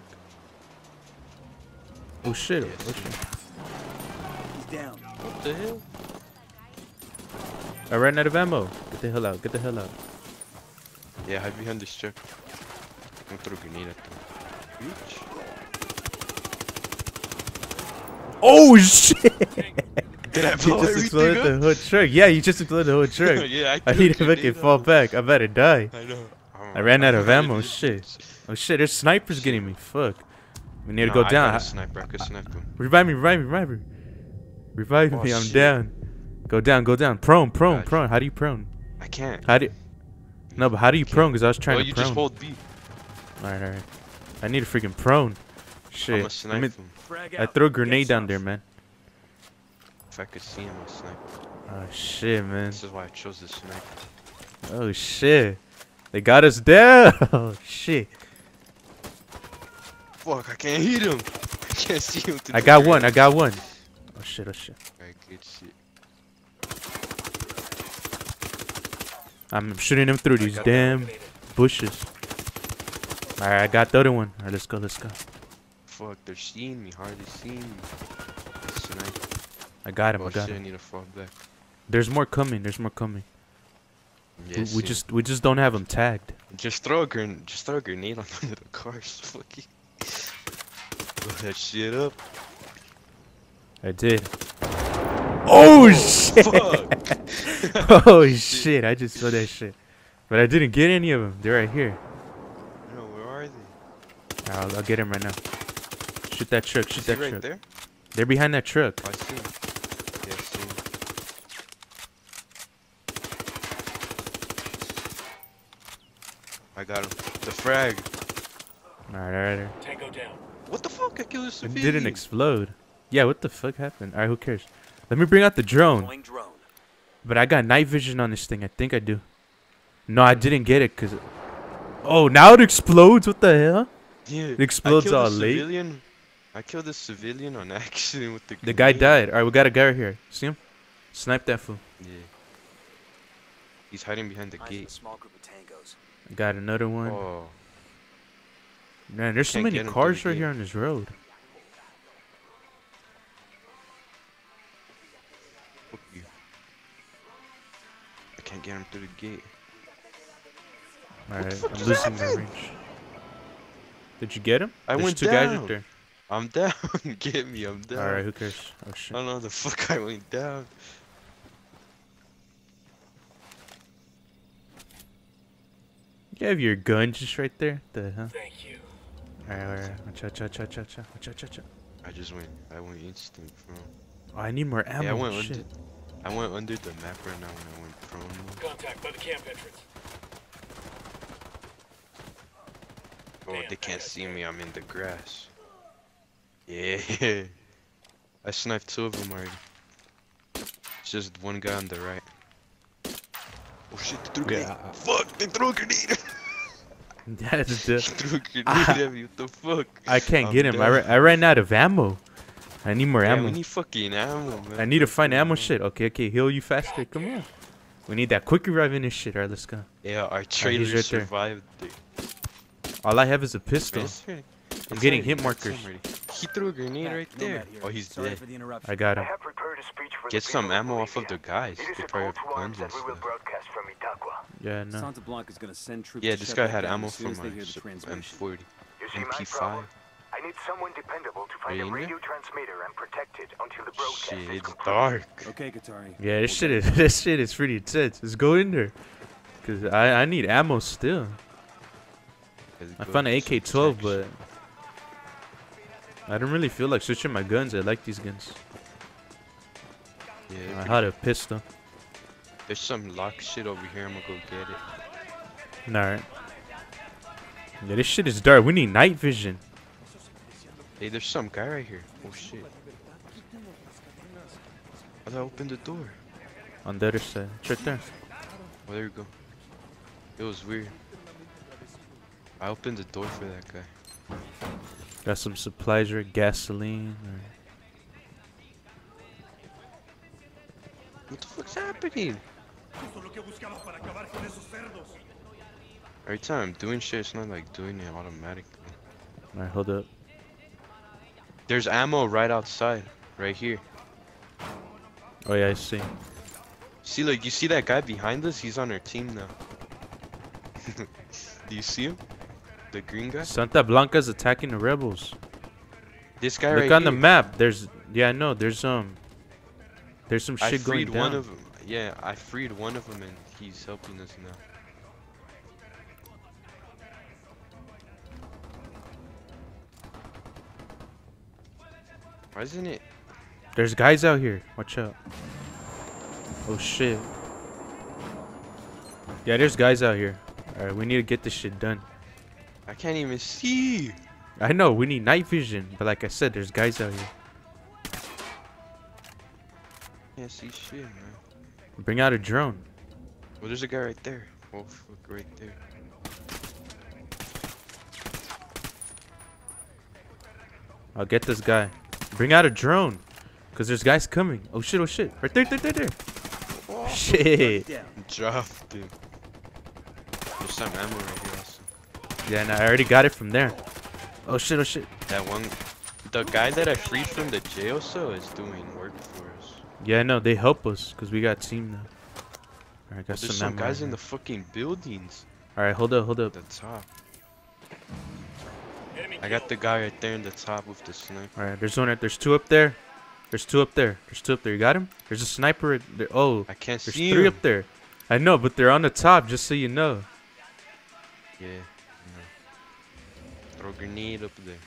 Oh shit. Yes. Oh, shit. He's down. What the hell? I ran out of ammo. Get the hell out. Get the hell out. Yeah, hide behind this truck. I'm gonna throw a grenade at them. Bitch. Oh shit! Did I You blow just everything exploded up? the whole truck. Yeah, you just exploded the whole truck. Yeah, I threw need a to fucking grenade fall at back. I better die. I know. I ran out of I'm ammo. ready. Shit. Oh shit, there's snipers getting me. Fuck. We need to Nah, go I down. got a sniper. I could snipe him. Revive me, revive me, revive me. Revive Oh, me, I'm shit. down. Go down, go down. Prone, prone, Gotcha. prone. How do you prone? I can't. How do you... No, but how do you prone? Because I was trying Oh, to you prone. just hold B. Alright, alright. I need a freaking prone. I'm Shit. gonna Let snipe me- him. Frag I out. threw a Get grenade down some. there, man. If I could see him, I'll snipe him. Oh shit, man. This is why I chose the sniper. Oh shit. They got us down. Oh shit. Fuck, I can't hit him. I can't see him. through I the got grass. one, I got one. Oh shit, oh shit. Alright, good shit. I'm shooting him through I these got damn bushes. Alright, I got the other one. Alright, let's go, let's go. Fuck, they're seeing me. Hardly seeing me. Snipe. I got him. Oh I got shit, I him. need to fall back. There's more coming. There's more coming. Yeah, we, we see. just we just don't have them tagged. Just throw a grenade. Just throw a grenade on one of the cars. Fuck you. Blow that shit up. I did. Oh, Oh, shit! fuck. Oh shit! I just saw that shit, but I didn't get any of them. They're right here. No, where are they? I'll, I'll get him right now. Shoot that truck. Shoot Is he that right truck. there? They're behind that truck. Oh, I see him. Yeah, I see him. I got him. The frag. Alright, alright. alright. Tango down. What the fuck? I killed a It civilian. didn't explode. Yeah, what the fuck happened? Alright, who cares? Let me bring out the drone. Deploying drone. But I got night vision on this thing. I think I do. No, I didn't get it because. Oh, now it explodes. What the hell? Yeah. It explodes I killed all a late. civilian. I killed a civilian on accident with the. The guy grenade. died. Alright, we got a guy right here. See him? Snipe that fool. Yeah. He's hiding behind the Eyes of a gate. small group of tangos. I got another one. Oh. Man, there's so Can't many get him through cars the right gate. here on this road. Fuck you. I can't get him through the gate. Alright, fuck I'm just losing my happened? range. Did you get him? I There's went two guys down. right there. I'm down. Get me. I'm down. Alright, who cares? Oh I shit. don't know how the fuck I went down. You have your gun just right there? The hell? Thank you. Alright, alright. Watch out, watch out, watch out, watch out, watch out. I just went. I went instant, bro. Oh, I need more ammo. Yeah, I went shit. under. I went under the map right now when I went prone mode. Contact by the camp entrance. Oh, Damn, they can't bad, see man. me. I'm in the grass. Yeah. I sniped two of them already. It's just one guy on the right. Oh shit! They threw a grenade. Yeah. Fuck! They threw a grenade. That's They the. threw a grenade Ah. at me. What the fuck? I can't I'm get him. I, down. ra I ran out of ammo. I need more Yeah, ammo. we need fucking ammo, man. I need to find ammo shit. Okay, okay, heal you faster. Come on. We need that quick revive in this shit. Alright, let's go. Yeah, our he's trailer right there. survived. The All I have is a pistol. It's already- I'm it's getting already- hit it's markers. already- He threw a grenade right Pat, there. Nomad here. Oh, he's Sorry dead. for the interruption. I got I him. have prepared a speech for Get the some people ammo of off of the Bolivia. guys. It is They a probably call have to arms guns and that we will stuff. broadcast from Itaqua. Yeah, no. Santa Blanca's gonna send troops. Yeah, to this shut guy that had down ammo as soon from as they my hear the M transmission. forty. You see M P my five. problem? I need someone dependable to find Are a you in radio transmitter and protect it until the broadcast Shit, is it's complete. dark. Okay, Katari. Yeah, this We'll shit get is this shit is pretty intense. Let's go in there. Cause I I need ammo still. I found an A K twelve, but I don't really feel like switching my guns. I like these guns. Yeah, I had a pistol. there's some lock shit over here. I'm gonna go get it. Alright. Yeah, this shit is dark. We need night vision. Hey, there's some guy right here. Oh shit. How did I open the door? On the other side. It's right there. Oh, there we go. It was weird. I opened the door for that guy. Got some supplies right, gasoline. Or... What the fuck's happening? Every time I'm doing shit, it's not like doing it automatically. Alright, hold up. There's ammo right outside, right here. Oh yeah, I see. See, like, you see that guy behind us? He's on our team now. Do you see him? The green guy? Santa Blanca's attacking the rebels. This guy Look right on here. the map. There's yeah, I know. There's um, there's some I shit going freed down. one of them. Yeah, I freed one of them, and he's helping us now. Why isn't it? There's guys out here. Watch out. Oh shit. Yeah, there's guys out here. Alright, we need to get this shit done. I can't even see. I know, we need night vision. But like I said, there's guys out here. Can't see shit, man. Bring out a drone. Well, there's a guy right there. Oh, fuck, right there. I'll get this guy. Bring out a drone. Because there's guys coming. Oh shit, oh shit. Right there, there, there, there. Oh, Shit. dropped him. There's some ammo right here also. Yeah, and I already got it from there. Oh shit, oh shit. That one, the guy that I freed from the jail cell is doing work for us. Yeah, no, they help us because we got team now. All right, got There's some some ammo guys right in the here. fucking buildings. All right, hold up, hold up. The top. I got the guy right there in the top with the sniper. All right, there's one. Right, there's two up there. There's two up there. There's two up there. You got him? There's a sniper. Right there. Oh, I can't there's see three him. up there. I know, but they're on the top, just so you know. Yeah. No. Throw a grenade up there.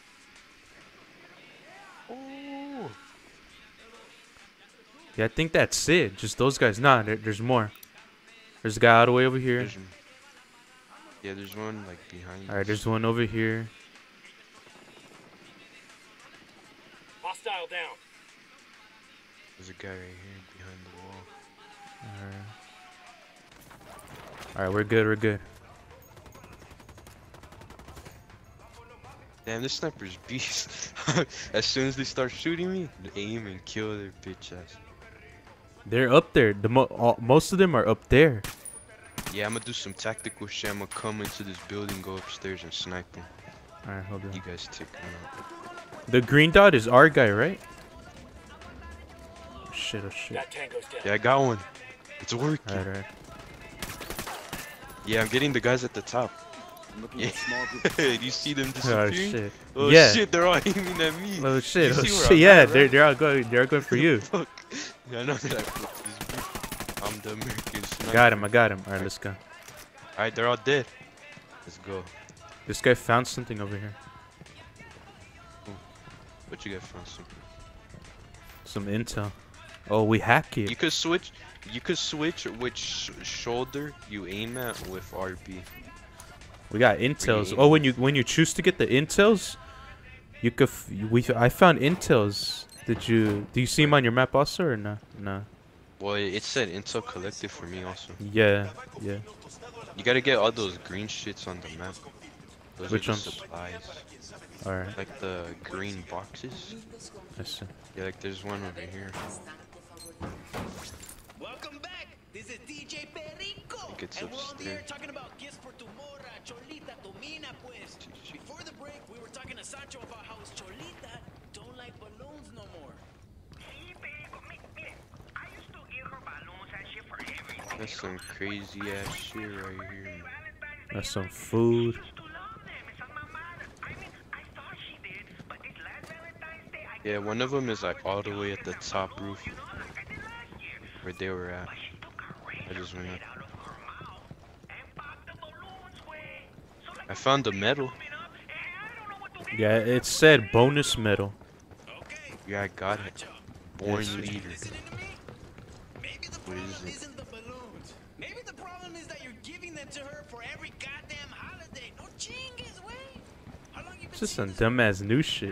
Oh. Yeah, I think that's it. Just those guys. Nah, there, there's more. There's a guy all the way over here. There's, yeah, there's one like behind. All right, there's one over here. Hostile down. There's a guy right here behind the wall. All right. All right, we're good. We're good. Damn, this sniper's beast. As soon as they start shooting me, they aim and kill their bitch ass. They're up there. The mo all, most of them are up there. Yeah, I'm gonna do some tactical shit. I'm gonna come into this building, go upstairs, and snipe them. All right, hold on. You guys take them out. The green dot is our guy, right? Shit, oh shit. That tango's down. Yeah, I got one. It's working. All right, all right. Yeah, I'm getting the guys at the top. I'm looking Yeah. at a small group. Do you see them Oh disappearing? shit. Oh Yeah. shit, they're all aiming at me. Oh shit. You Oh see where shit. I'm Yeah, at, they're right? they're all going. They're all going for you. Fuck. Yeah, I know that I flipped this bitch. I'm the American sniper. Got him. I got him. All right, let's go. Alright, they're all dead. Let's go. This guy found something over here. What you got found some? Some intel. Oh, we hack it. You could switch. You could switch which sh shoulder you aim at with R B. We got intels. aim Oh, when you when you choose to get the intels, you could. F we I found intels. Did you? Do you see them on your map also or no? No. Well, it said intel collected for me also. Yeah. Yeah. You gotta get all those green shits on the map. Those Which are the ones? supplies. All right. Like the green boxes. I see. Yeah, like there's one over here. Welcome back. This is D J Perico. It gets And we're on the air upstairs. talking about gifts for tu morra, Cholita, tu mina, pues. Before the break, we were talking to Sancho about how his Cholita don't like balloons no more. That's some crazy ass shit right here. That's some food. Yeah, one of them is like all the way at the top roof where they were at. I just went up. I found the medal. Yeah, it said bonus medal. Yeah, I got it. Born Yes. leader. Maybe the What problem is it? isn't the balloons. Maybe the problem is that you're giving them to her for every goddamn holiday. No chingues, way. How long you been It's just seeing some this? dumbass new shit.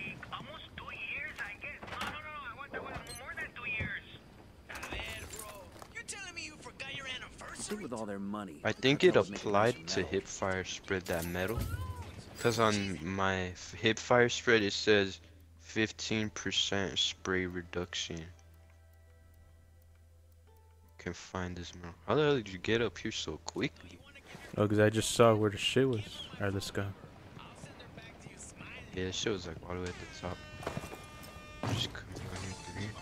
What's it with all their money? I think The it cartel's making applied us to metal. Hipfire spread that medal. Cause on my f- Hipfire spread it says fifteen percent spray reduction. Can find this medal. How the hell did you get up here so quickly? Oh, because I just saw where the shit was. Alright, let's go. Yeah, it shows like all the way at the top. Just come down here through here.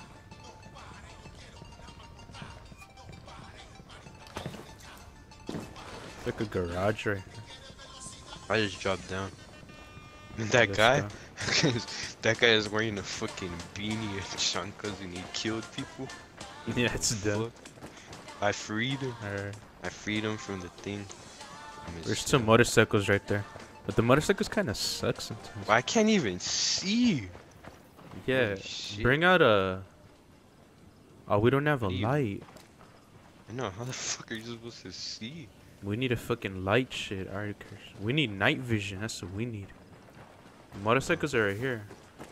Like a garage right here. I just dropped down. And Yeah, that let's guy, go. that guy is wearing a fucking beanie and chanclas and he killed people. Yeah, it's done. Fuck. I freed him. Alright. I freed him from the thing. from his There's cell. two motorcycles right there. But the motorcycles kind of suck sometimes. I can't even see. Yeah, Holy shit. bring out a... Oh, we don't have a What do you- light. I know, how the fuck are you supposed to see? We need a fucking light shit. Alright, we need night vision. That's what we need. Motorcycles are right here.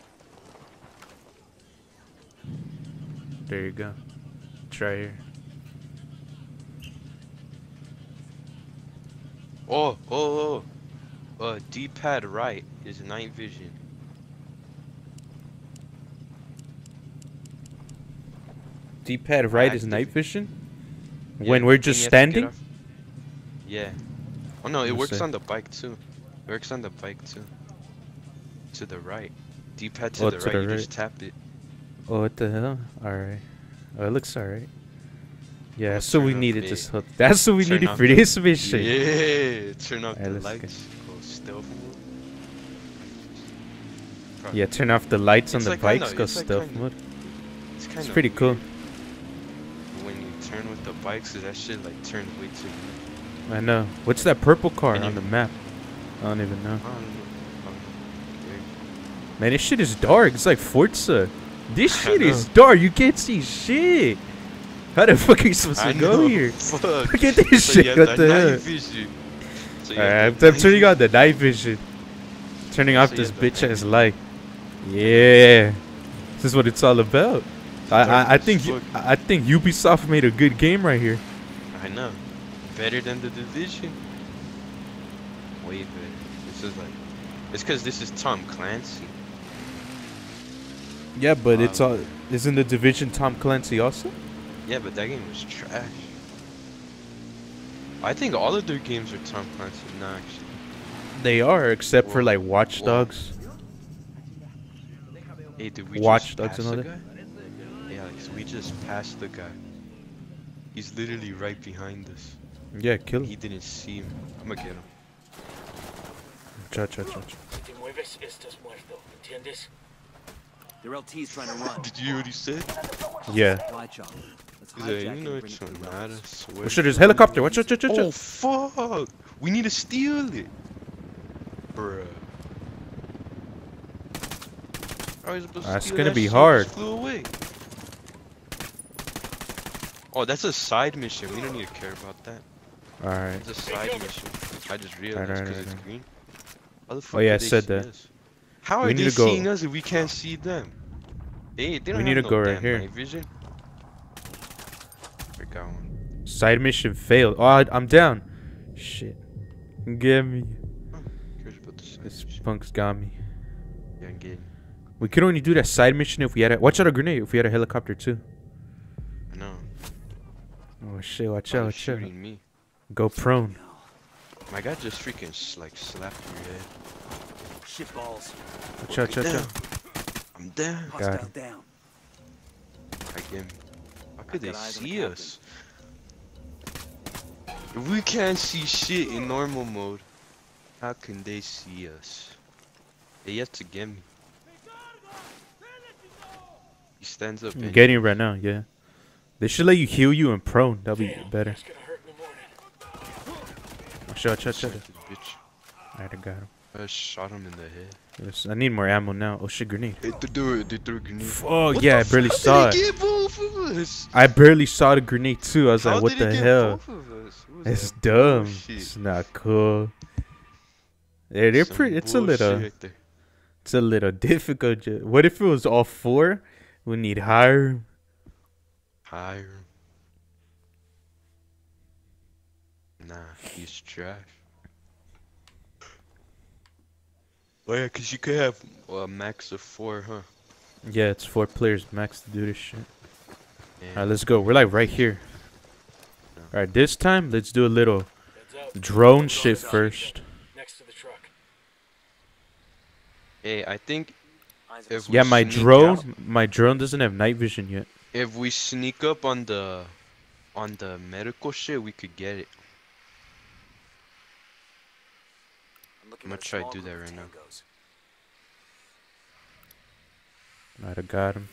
There you go. Try here. Oh, oh, oh. Uh, D-pad right is night vision. D-pad right is Active. night vision? Yeah, When we're and just you have to get standing? off- Yeah. Oh no, it Let me works see. on the bike too. It works on the bike too. To the right. D-pad to Oh, the to right, the you right. just tap it. Oh, what the hell? Alright. Oh, it looks alright. Yeah, that's Turn what we off needed the- this hook. That's what we turn needed off for the- this mission. Yeah, turn off Alright, the let's go. lights. Go stealth mode. Bro, Yeah, turn off the lights on it's the like bikes, kinda- go it's like stealth kinda- mode. It's, It's kinda pretty cool. weird when you turn with the bikes, 'cause that shit like turns way too much. I know. What's that purple car And on you- the map? I don't even know. I don't know. I don't know. Man, this shit is dark. It's like Forza. This I shit is know. dark. You can't see shit. How the fuck are you supposed I to go know, here? fuck. Look at this So shit. you have What the the night hell? vision. So you Alright, have I'm, the I'm night turning on the night vision. Turning off So you this have the bitch night ass light. Yeah. This is what it's all about. I, I, I think as fuck. I think Ubisoft made a good game right here. I know. Better than the Division. Way better. This is like. It's because this is Tom Clancy. Yeah, but it's Wow. all isn't the Division Tom Clancy also? Yeah, but that game was trash. I think all of their games are Tom Clancy. No, actually. They are, except for Whoa. like Watch Whoa. Dogs. Hey, did we Watch just Dogs pass and the all guy? Yeah, like, so we just passed the guy. He's literally right behind us. Yeah, kill He him. didn't see him. I'm gonna get him. Cha cha cha cha. Si te mueves, estás muerto. ¿Entiendes? Their L T's trying to run. Did you hear what he said? Yeah. Fly chopper. Let's He's like, hijack you and know bring it's it to the not rebels. I swear. Oh shit, there's a helicopter. Watch out, watch out, watch Oh out. fuck! We need to steal it, bruh. How are we supposed to That's steal gonna that be shit? It hard. just flew away. Oh, that's a side mission. We don't need to care about that. Alright. It's a side mission. I just realized right, because right, it's right. green. How the Oh fuck yeah, I did they said see that. us? How are We they need to go- seeing us if we can't see them? They, they don't We have need to no go right damn here. night vision. Forgot one. Side mission failed. Oh, I, I'm down. Shit. Get me. Curious about the side This mission. punk's got me. Yeah, I'm getting. We could only do that side mission if we had a watch out a grenade if we had a helicopter too. No. Oh shit, watch Oh, out, they're watch out. shooting me. Go prone. My guy just freaking s- like slapped your head. Shit balls. Watch out, watch out, watch out. I'm down. Got Hostile him. down. I get me. How could they got eyes on the see captain. us? If we can't see shit in normal mode, how can they see us? They yet to get me. He stands up. I'm and getting it right now, yeah. They should let you heal you in prone. That'll be better. It's gonna hurt in the morning. Watch out, watch out, watch out. Shot this bitch. Alright, I got him. I shot him in the head. Yes, I need more ammo now. Oh shit, grenade. They threw it. They threw a grenade. Oh What yeah, I the barely fuck saw did it. they get both of us? I barely saw the grenade too. I was How like, what did the it get hell? both of us? What was It's that dumb. bullshit? It's not cool. Yeah, they're Some pretty. It's a bullshit little. right there. It's a little difficult. ju- What if it was all four? We need higher. Hire him. Nah, he's trash. Oh yeah, cause you could have a max of four, huh? Yeah, it's four players max to do this shit. Yeah. Alright, let's go. We're like right here. Alright, this time let's do a little Heads up. drone shit first. Next to the truck. Hey, I think if we Yeah, my sneak drone, out- my drone doesn't have night vision yet. if we sneak up on the on the medical shit, we could get it. I'm gonna try to do that right now. Alright, I got him.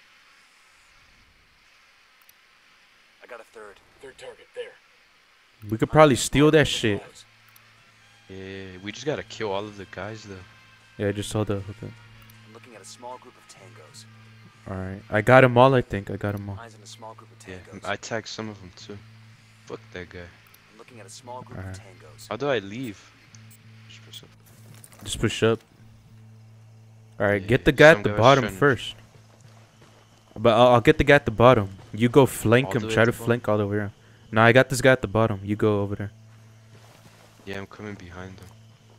I got a third. Third target there. We could probably steal that shit. Yeah, we just gotta kill all of the guys though. Yeah, just hold up. Hold up. I'm looking at a small group of tangos. Alright, I got them all. I think I got them all. Eyes on a small group of Yeah, tangos. I tagged some of them too. Fuck that guy. I'm looking at a small group Alright. of tangos. How do I leave? Just press up. Just push up. Alright, Yeah, get the guy some at the guy's bottom trying to- first. But I'll, I'll get the guy at the bottom. You go flank All him. the way Try at to the bottom? flank all the way around. No, I got this guy at the bottom. You go over there. Yeah, I'm coming behind them.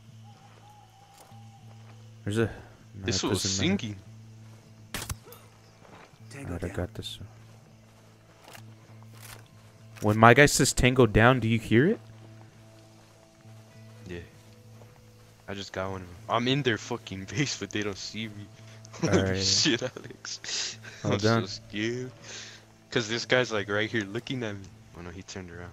There's a. No, This it was doesn't matter. singing. Tango Alright, I down. got this. When my guy says tango down, do you hear it? Yeah. I just got one of them. I'm in their fucking base, but they don't see me. Holy Alright. shit, Alex. I'm Hold so on. scared. Cause this guy's like right here looking at me. Oh no, he turned around.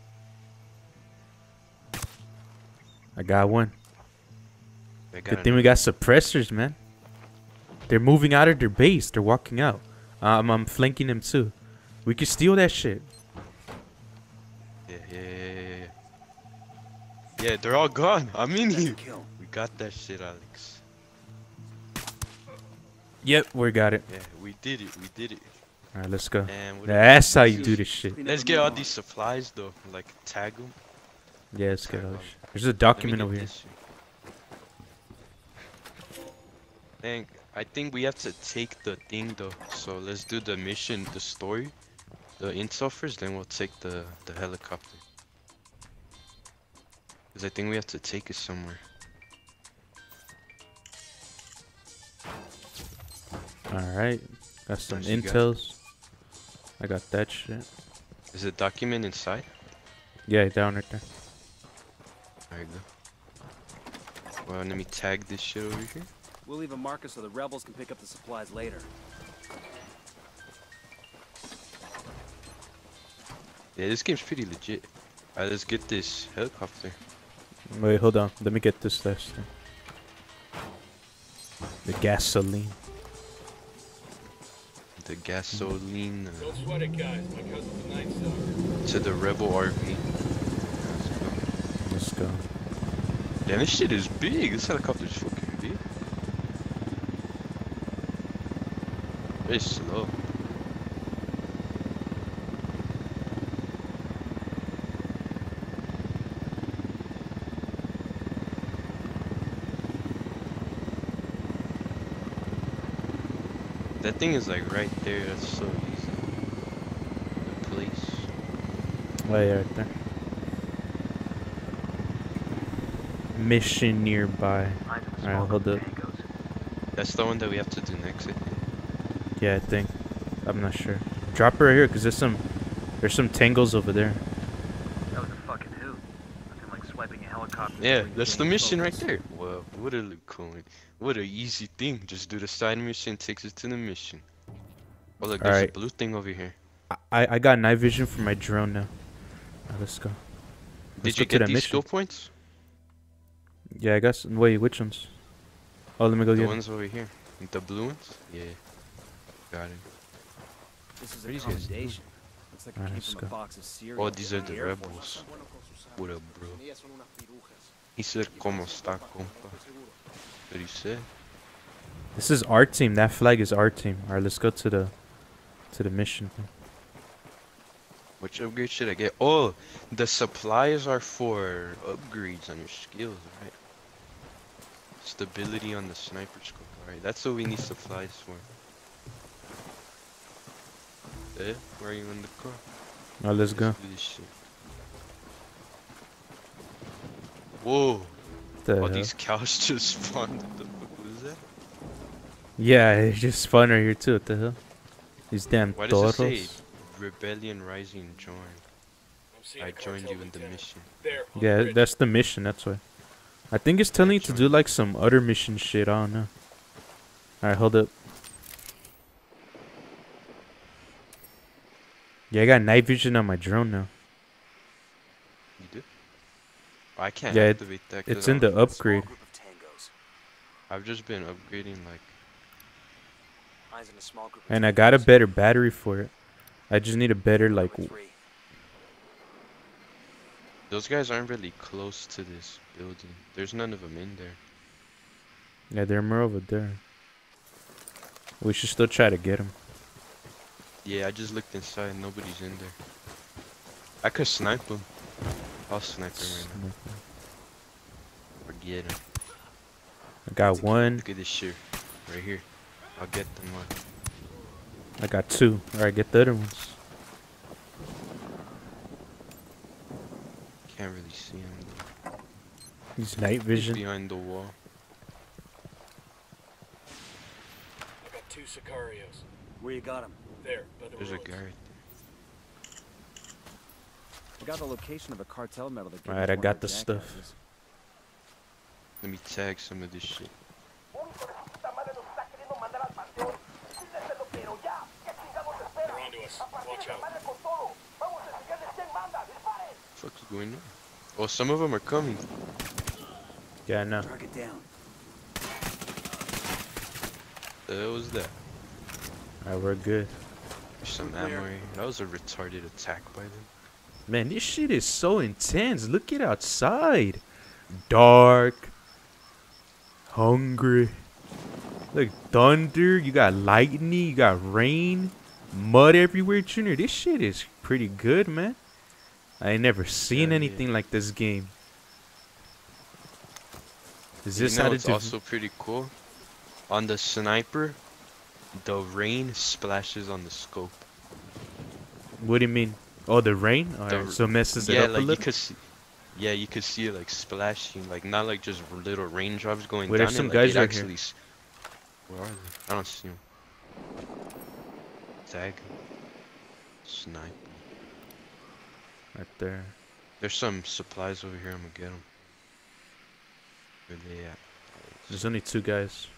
I got one. I got Good thing we got suppressors, man. They're moving out of their base. They're walking out. Um, I'm flanking them too. We can steal that shit. Yeah, yeah, yeah, yeah, yeah. Yeah, they're all gone. I'm in here. We got that shit, Alex. Yep, we got it. Yeah, we did it. We did it. All right, let's go. And what That's do how we you do? do this shit. Let's get all these supplies though. Like tag them. Yeah, let's get all this shit. There's a document over here. Dang, I think we have to take the thing though. So let's do the mission, the story, the intel first. Then we'll take the the helicopter. Cause I think we have to take it somewhere. All right, got some What you got? intels. I got that shit. Is the document inside? Yeah, down right there. There you go. Well, let me tag this shit over here. We'll leave a marker so the rebels can pick up the supplies later. Yeah, this game's pretty legit. Alright, let's get this helicopter. Wait, hold on. Let me get this last thing. The gasoline. The gasoline. Uh, Don't sweat it, guys. My cousin's a night stalker. to the rebel R V. Let's go. Damn, this shit is big. This helicopter's fucking big. Very slow. That thing is like right there. That's so easy. The police. Oh yeah, right there. Mission nearby. Alright, hold up. That's the one that we have to do next. I think. Yeah, I think. I'm not sure. Drop her right here, cause there's some, there's some tangles over there. That was a fucking hoot. Nothing like swiping a helicopter. Yeah, between that's the game mission right focus. there. Well, what a look cool. What a easy thing. Just do the side mission, takes us to the mission. Oh look, there's Alright. a blue thing over here. I I got night vision for my drone now. Alright, let's go. Let's Did you go to get that these mission. skill points? Yeah, I got some. Wait, which ones? Oh, let me go The get ones over here. The blue ones? Yeah. Got it. This is Where a these guys? commendation. Looks like it Alright, came let's from go. a box of cereal. Oh, these are the rebels. What up, bro? He said, "Como está, compa?" What he said? This is our team. That flag is our team. Alright, let's go to the to the mission. Which upgrade should I get? Oh, the supplies are for upgrades on your skills, right? Stability on the sniper scope. Alright, that's what we need supplies for. Eh? Where are you in the car? Now let's go. do this shit. Whoa! The All hell? these cows just spawned. What the fuck was that? Yeah, it's just spawned right here too. What the hell? These damn Why does it toros. say Rebellion Rising join? I joined you in the mission. Yeah, that's the mission. That's why. I think it's telling you to do like some other mission shit. I don't know. Alright, hold up. Yeah, I got night vision on my drone now. You do? Oh, I can't Yeah, it- activate that. 'cause it's I in don't- the upgrade. I've just been upgrading like. Mine's in a small group of And I got a better battery for it. I just need a better like. w- Those guys aren't really close to this building. There's none of them in there. Yeah, they're more over there. We should still try to get them. Yeah, I just looked inside. Nobody's in there. I could snipe them. I'll snipe them right now. Forget him. I got one. Look at this shit right here. I'll get them one. I got two. Alright, get the other ones. Can't really see him though. He's night He's vision. behind the wall. I got two Sicarios. Where you got him? There, by the There's a roads. guy right I got the location of a cartel medal that gave Alright, us I one of got their the stuff. jackasses. Let me tag some of this shit. going on? Oh, some of them are coming. Yeah, I know. Target down. The hell was that? Alright, we're good. There's some ammo here. That was a retarded attack by them. Man, this shit is so intense. Look at outside. Dark. Hungry. Look, thunder. You got lightning. You got rain. Mud everywhere, Junior. This shit is pretty good, man. I ain't never seen Yeah, anything yeah. like this game. Is You this know how to it's do? also pretty cool? On the sniper, the rain splashes on the scope. What do you mean? Oh, the rain? Alright, The- so it messes it yeah, up like a you little? could see, yeah, you could see it like splashing, like not like just little raindrops going Wait, down. there's some it, like, guys it right here. actually s- Where are they? I don't see them. Tag. Snipe. Right there. There's some supplies over here. I'm gonna get them. Where they at? There's only two guys.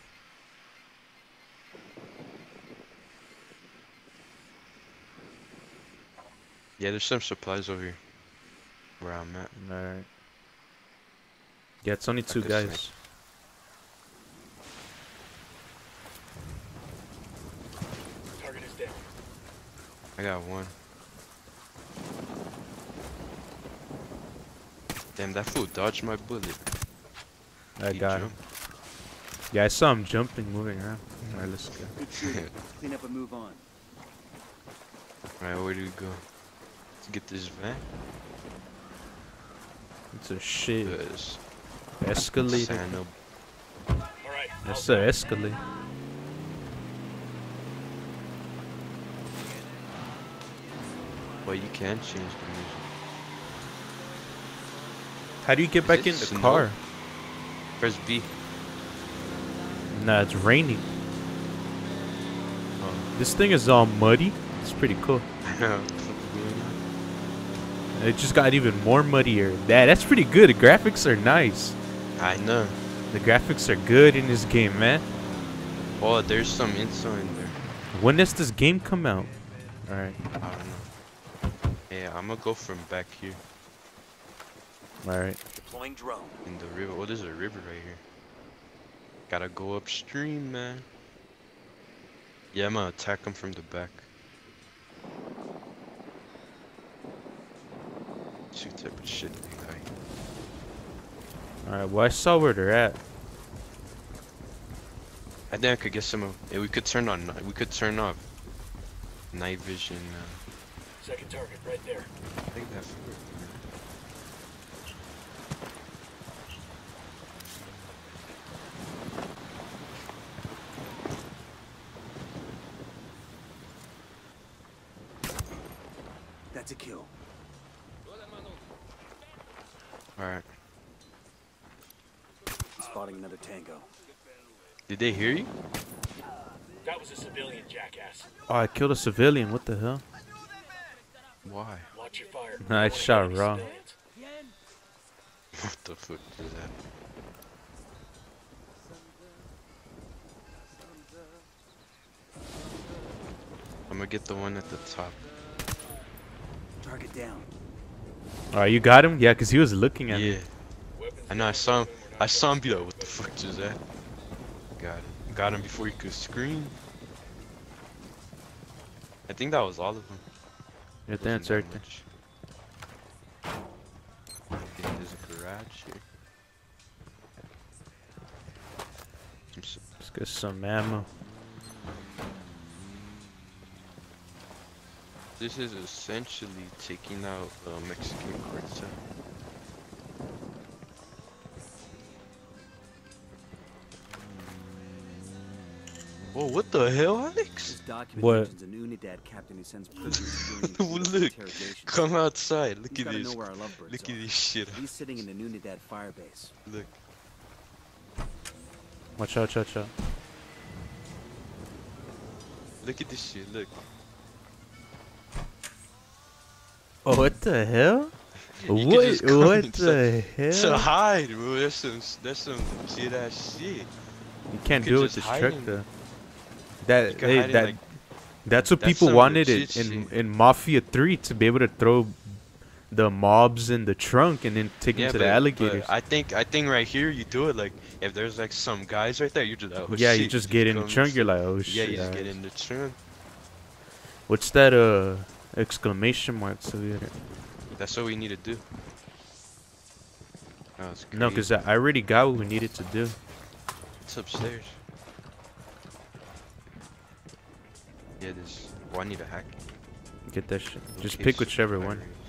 Yeah, there's some supplies over here. Where I'm at. Alright. Yeah, it's only two Like a guys. Target is down. I got one. Damn, that fool dodged my bullet. I He got him. jumped. Yeah, I saw him jumping, moving around. Alright, let's go. Good shooting. Clean up and move on. Alright, where do we go? Let's get this van. It's a shit. Yes. Escalator. Sano. Alright. That's a Escalade. Well, you can change the music. How do you get Is back it in the snow? car? Press B. Nah, it's raining. Oh, this thing is all muddy. It's pretty cool. It just got even more muddier. That that's pretty good. The graphics are nice. I know. The graphics are good in this game, man. Oh, there's some info in there. When does this game come out? Alright. I don't know. Yeah, I'm gonna go from back here Alright. Deploying drone. in the river. Oh, there's a river right here. Gotta go upstream, man. Yeah, I'm gonna attack them from the back. Two type of shit they like. Alright, well I saw where they're at. I think I could get some of. Yeah, we could turn on. We could turn off night vision. Uh, Second target right there. I think that's. That's a kill. Alright. Spotting another tango. Did they hear you? That was a civilian jackass. Oh, I killed a civilian. What the hell? Why? Watch your fire. Nah, I Don't shot hit any wrong. civilians. What the fuck is that? I'm gonna get the one at the top. Target down. Alright, you got him? Yeah, because he was looking at Yeah. me. I know. I saw him. I saw him be like, "What the fuck is that?" Got him. Got him before he could scream. I think that was all of them. Yeah, that's right there. I think there's a garage here. Some s- Let's get some ammo. This is essentially taking out uh, Mexican cartel. Whoa, what the hell, Alex? This document What? mentions an Unidad captain who sends prisoners during Look, interrogation. come outside. Look He's at gotta this. know where our lovebirds Look are. at this shit. He's sitting in an Unidad firebase. Look. Watch out, watch out. Look at this shit. Look. Oh, what the hell? You can What? just come What inside the To hell? hide, bro. That's some. That's some shit ass shit. You can't could do it with just this hide truck in- though. You That can hey, hide in, that like- that's what that's people some wanted in legit in, shit. in Mafia three to be able to throw the mobs in the trunk and then take Yeah, them to but, the alligators. but I think I think right here you do it like if there's like some guys right there, you just like, oh, yeah, shit, you just get in the come trunk. and You're shit. like, oh Yeah, shit. you just alright. get in the trunk. What's that? Uh, exclamation mark. So we That's what we need to do. Oh, it's no, crazy. cause I I already got what we needed to do. It's upstairs. Yeah, this. Well, I need a hack. Get that shit. In Just case pick whichever one. pirates.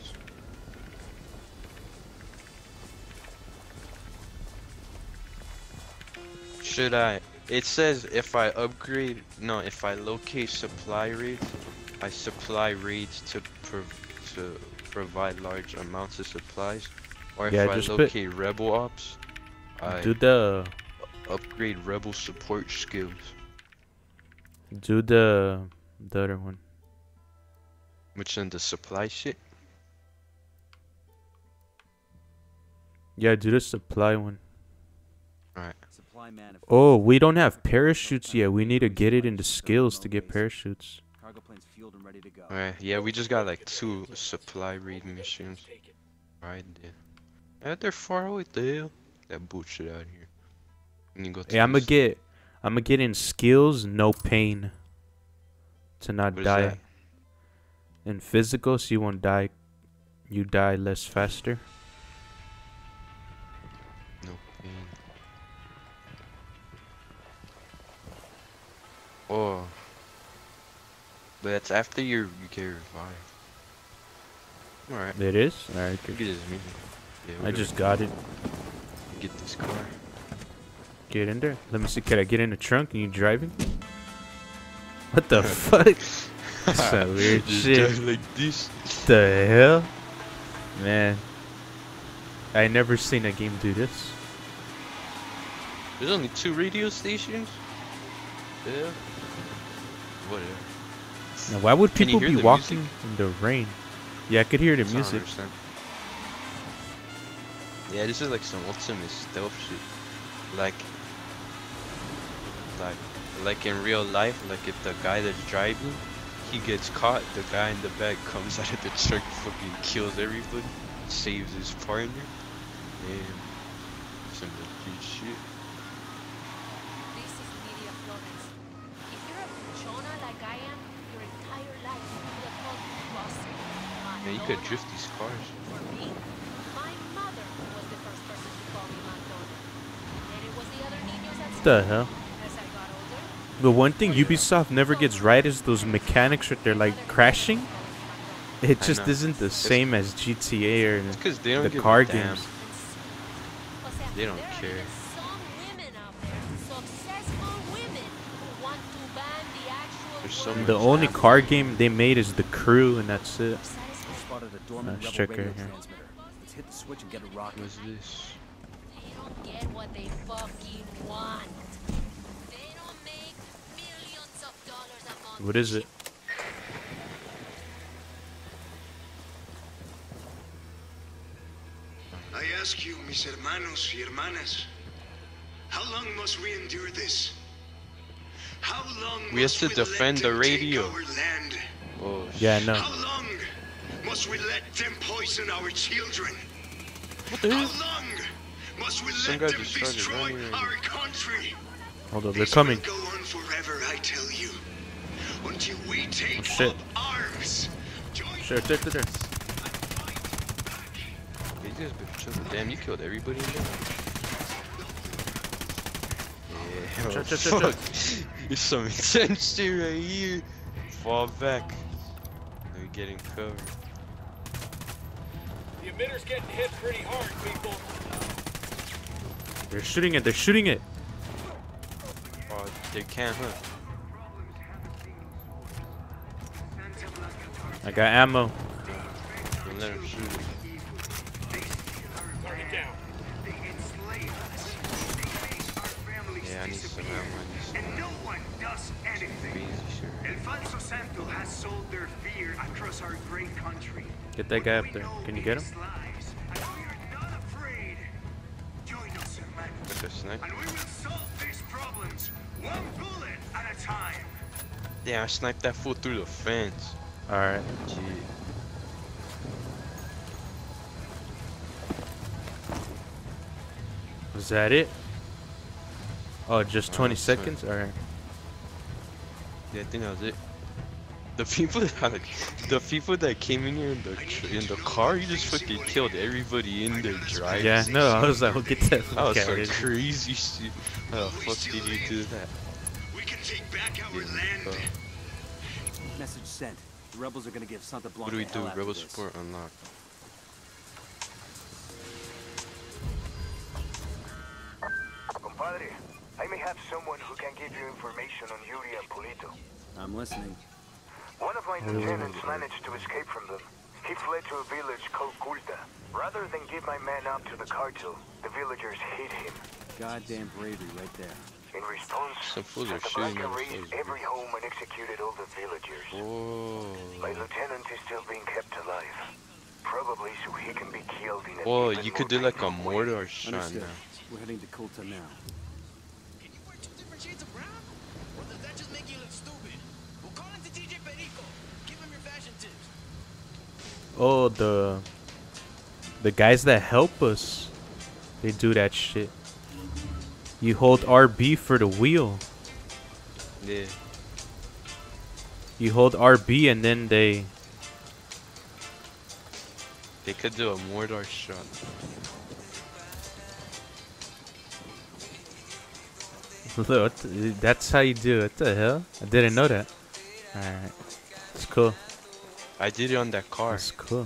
Should I? It says if I upgrade, no, if I locate supply raids, I supply raids to prov to provide large amounts of supplies, or if Yeah, I just put- locate rebel ops, I Do the upgrade rebel support skills. do the the other one. Which in the supply shit? Yeah, do the supply one. Alright. Supply man. Oh, we don't have parachutes yet. We need to get it into skills to get parachutes. Cargo plane's fueled and ready to go. Alright, yeah, we just got like two supply raid missions. Right there. Yeah, they're far away. The hell? That bullshit out here. We need to go to Hey, I'm gonna this- get I'm gonna get in skills, no pain. To not What is die. that? In physical, so you won't die. You die less faster. No pain. Oh. But that's after you you get revived. Alright. It is? Alright, We good. can just meet. Yeah, I we're just gonna got it. get this car. Get in there. Let me see. Can I get in the trunk and you driving? What the fuck? That's some weird Just shit. drive like this. The hell? Man. I never seen a game do this. There's only two radio stations? Yeah. Whatever. Now, why would Can you people hear be the walking music? in the rain? Yeah, I could hear the I don't music. understand. Yeah, this is like some ultimate stealth shit. Like, like, like in real life, like if the guy that's driving, he gets caught, the guy in the back comes out of the truck, fucking kills everybody, saves his partner. Yeah, some legit shit. This is Lydia Florence. If you're a buchona like I am, your entire life you would have called me boss. Man, you could drift these cars. For me, my mother was the first person to call me Madonna. Then it was the other niños at What the school. hell? As I got older, The one thing Ubisoft never gets right is those mechanics that they're like crashing. It I just know. isn't the It's- same as G T A or It's 'cause they don't the give a car damn. games. They don't care. some women out there, successful women, who want to ban the actual There's so word The much only happening. car game they made is The Crew, and that's it. Spotted a dormant Let's rebel check radio right here. transmitter. Let's hit the switch and get it rocking. What's this? They don't get what they fucking want. They don't make millions of dollars a month. What is it? I ask you, mis hermanos y hermanas, how long must we endure this? How long We have must to we defend let the them take radio. our land? Oh, Yeah, I know. How long must we let them poison our children? What the hell? How long must we Some let guy them just started destroy running right our country? Hold up, they're This coming. will go on forever, I tell you. Until we take Oh, shit. up arms. Join Sure, there, there, there. These guys better chill. Damn, you killed everybody in there. Yeah, Chill, oh, chill, chill, chill. fuck. There's some intense shit right here. Fall back. They're getting covered. The emitter's getting hit pretty hard, people. They're shooting it. They're shooting it. Oh, they can't, huh? I got ammo. Don't let them shoot it. Target down. Yeah, I need some ammo. I need some And no one does anything. crazy shit. El Falso Santo has sold their fear across our great country. Get that guy up there. Can you get him? Lies, and we are not afraid. Join us, hermanos, Like a sniper. and we will solve these problems one bullet at a time. Yeah, I sniped that fool through the fence. Alright. Gee. Is that it? Oh, just twenty Uh, seconds? Alright. Yeah, I think that was it. The people that the people that came in here in the tr in the car, you just fucking killed everybody in there driving. Yeah, no, I was like, we'll get that. That was fuck some out of here. crazy shit. How the fuck did you do that? We can take back our Yeah, bro. Message sent. The rebels are gonna give Santa Blanca What do we hell do? after Rebel this. support unlocked. Compadre, I may have someone who can give you information on Yuri and Polito. I'm listening. One of my lieutenants managed to escape from them. He fled to a village called Culta. Rather than give my man up to the cartel, the villagers hid him. Goddamn bravery right there. In response, Some fools are Santa shooting Blanca at raided us. every home and executed all the villagers. Whoa. My lieutenant is still being kept alive. Probably so he can be killed in a Whoa, even you more could do like a brutal way. mortar shot Understood. now. We're heading to Kulta now. Can you wear two different shades of brown? Or does that just make you look stupid? We'll call into D J Perico. Give him your fashion tips. Oh, the the guys that help us, they do that shit. You hold R B for the wheel. Yeah. You hold R B and then they. They could do a mortar shot. Look, what the- that's how you do it. What the hell? I didn't know that. Alright. It's cool. I did it on that car. It's cool.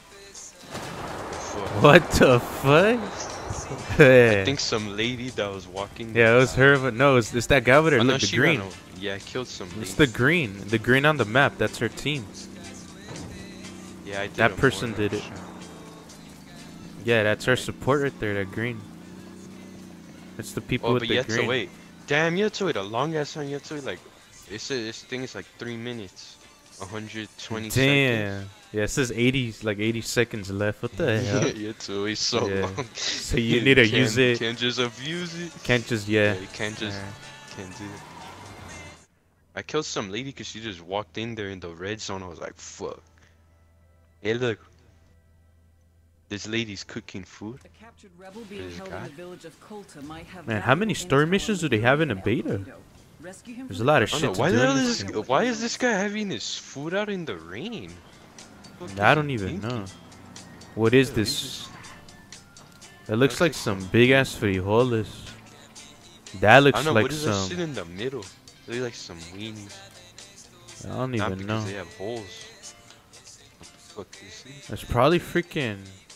Fuck. What the fuck? I think some lady that was walking. Yeah, it was her, but no, it's, it's that guy over there. Oh, no, Look, the she green. ran over. Yeah, I killed some lady. It's the green. The green on the map. That's her team. Yeah, I did That a person mortar did it. shot. Yeah, that's our support right there. That green. It's the people Oh, with but the you have green. to wait. Damn, you have to wait a long ass time. You have to wait like. It's a, this thing is like three minutes. one hundred twenty Damn. seconds. Yeah, it says eighty, like eighty seconds left. What the hell? Yeah, you have to wait so Yeah. long. So you need to can't- use it. Can't just abuse it. Can't just yeah. You can't just Alright. can't do it. I killed some lady because she just walked in there in the red zone. I was like, fuck. Hey, look. This lady's cooking food. A captured rebel being This held guy. in the village of Kulta might have Man, how many valuable story intel missions on do they the have in a Yuri and beta? Polito. Rescue him There's from a lot the of I shit don't know, to why do the in hell this is game. this, why is this guy having his food out in the rain? Fuck I is don't he even thinking? know. What is Yeah, this? It looks looks like like some some- big ass frijoles. That I looks don't know, like what is that some. shit in the middle? They look like some weenies. I don't Not even because know. they have holes. What the fuck is this? It's probably freaking.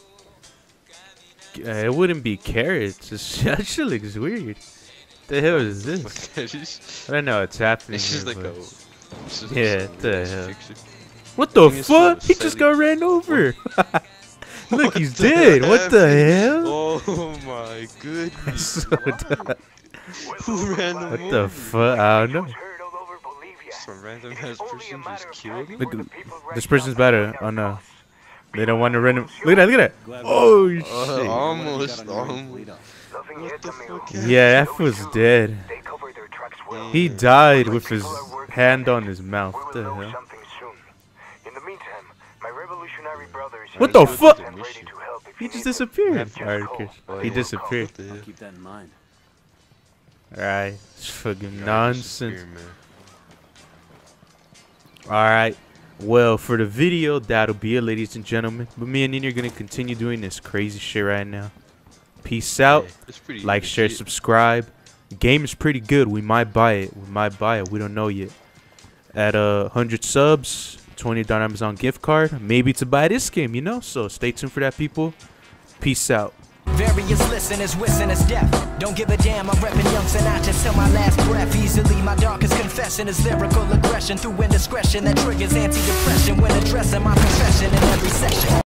Uh, it wouldn't be carrots. It's, that shit looks weird. The hell is What this? that is? I don't know what's happening. It's just here, like a. but- it's just Yeah, some what the weird hell? picture. What the I think it's called fuck? a He just celly- got ran over. Look, What he's the dead. What the hell? hell? Oh my goodness. So dumb. Who ran him What over? the fuck? I don't know. Some random ass person just killed him? Look, this person's about to. Oh no. They don't want to run him. Look at that, look at that. Oh Uh, shit. almost, almost. What the fuck is Yeah, that was dead. He died with his hand on his mouth. What the hell? In the meantime, my revolutionary brothers What the fuck? and ready to help if He you just need disappeared. Just Alright, call. okay. He disappeared. I'll keep that in mind. Alright. It's fucking Yeah, nonsense. disappear, man. Alright. Well, for the video, that'll be it, ladies and gentlemen. But me and Nina are going to continue doing this crazy shit right now. Peace out. Yeah, it's pretty Like, share, legit. subscribe. The game is pretty good. We might buy it. We might buy it. We don't know yet. At uh, one hundred subs, twenty dollars Amazon gift card. Maybe to buy this game, you know? So stay tuned for that, people. Peace out. Various listeners wishing us death. Don't give a damn, I'm repping Young Sinatra till my last breath. Easily, my darkest confession is lyrical aggression through indiscretion that triggers anti-depression when addressing my confession in every session.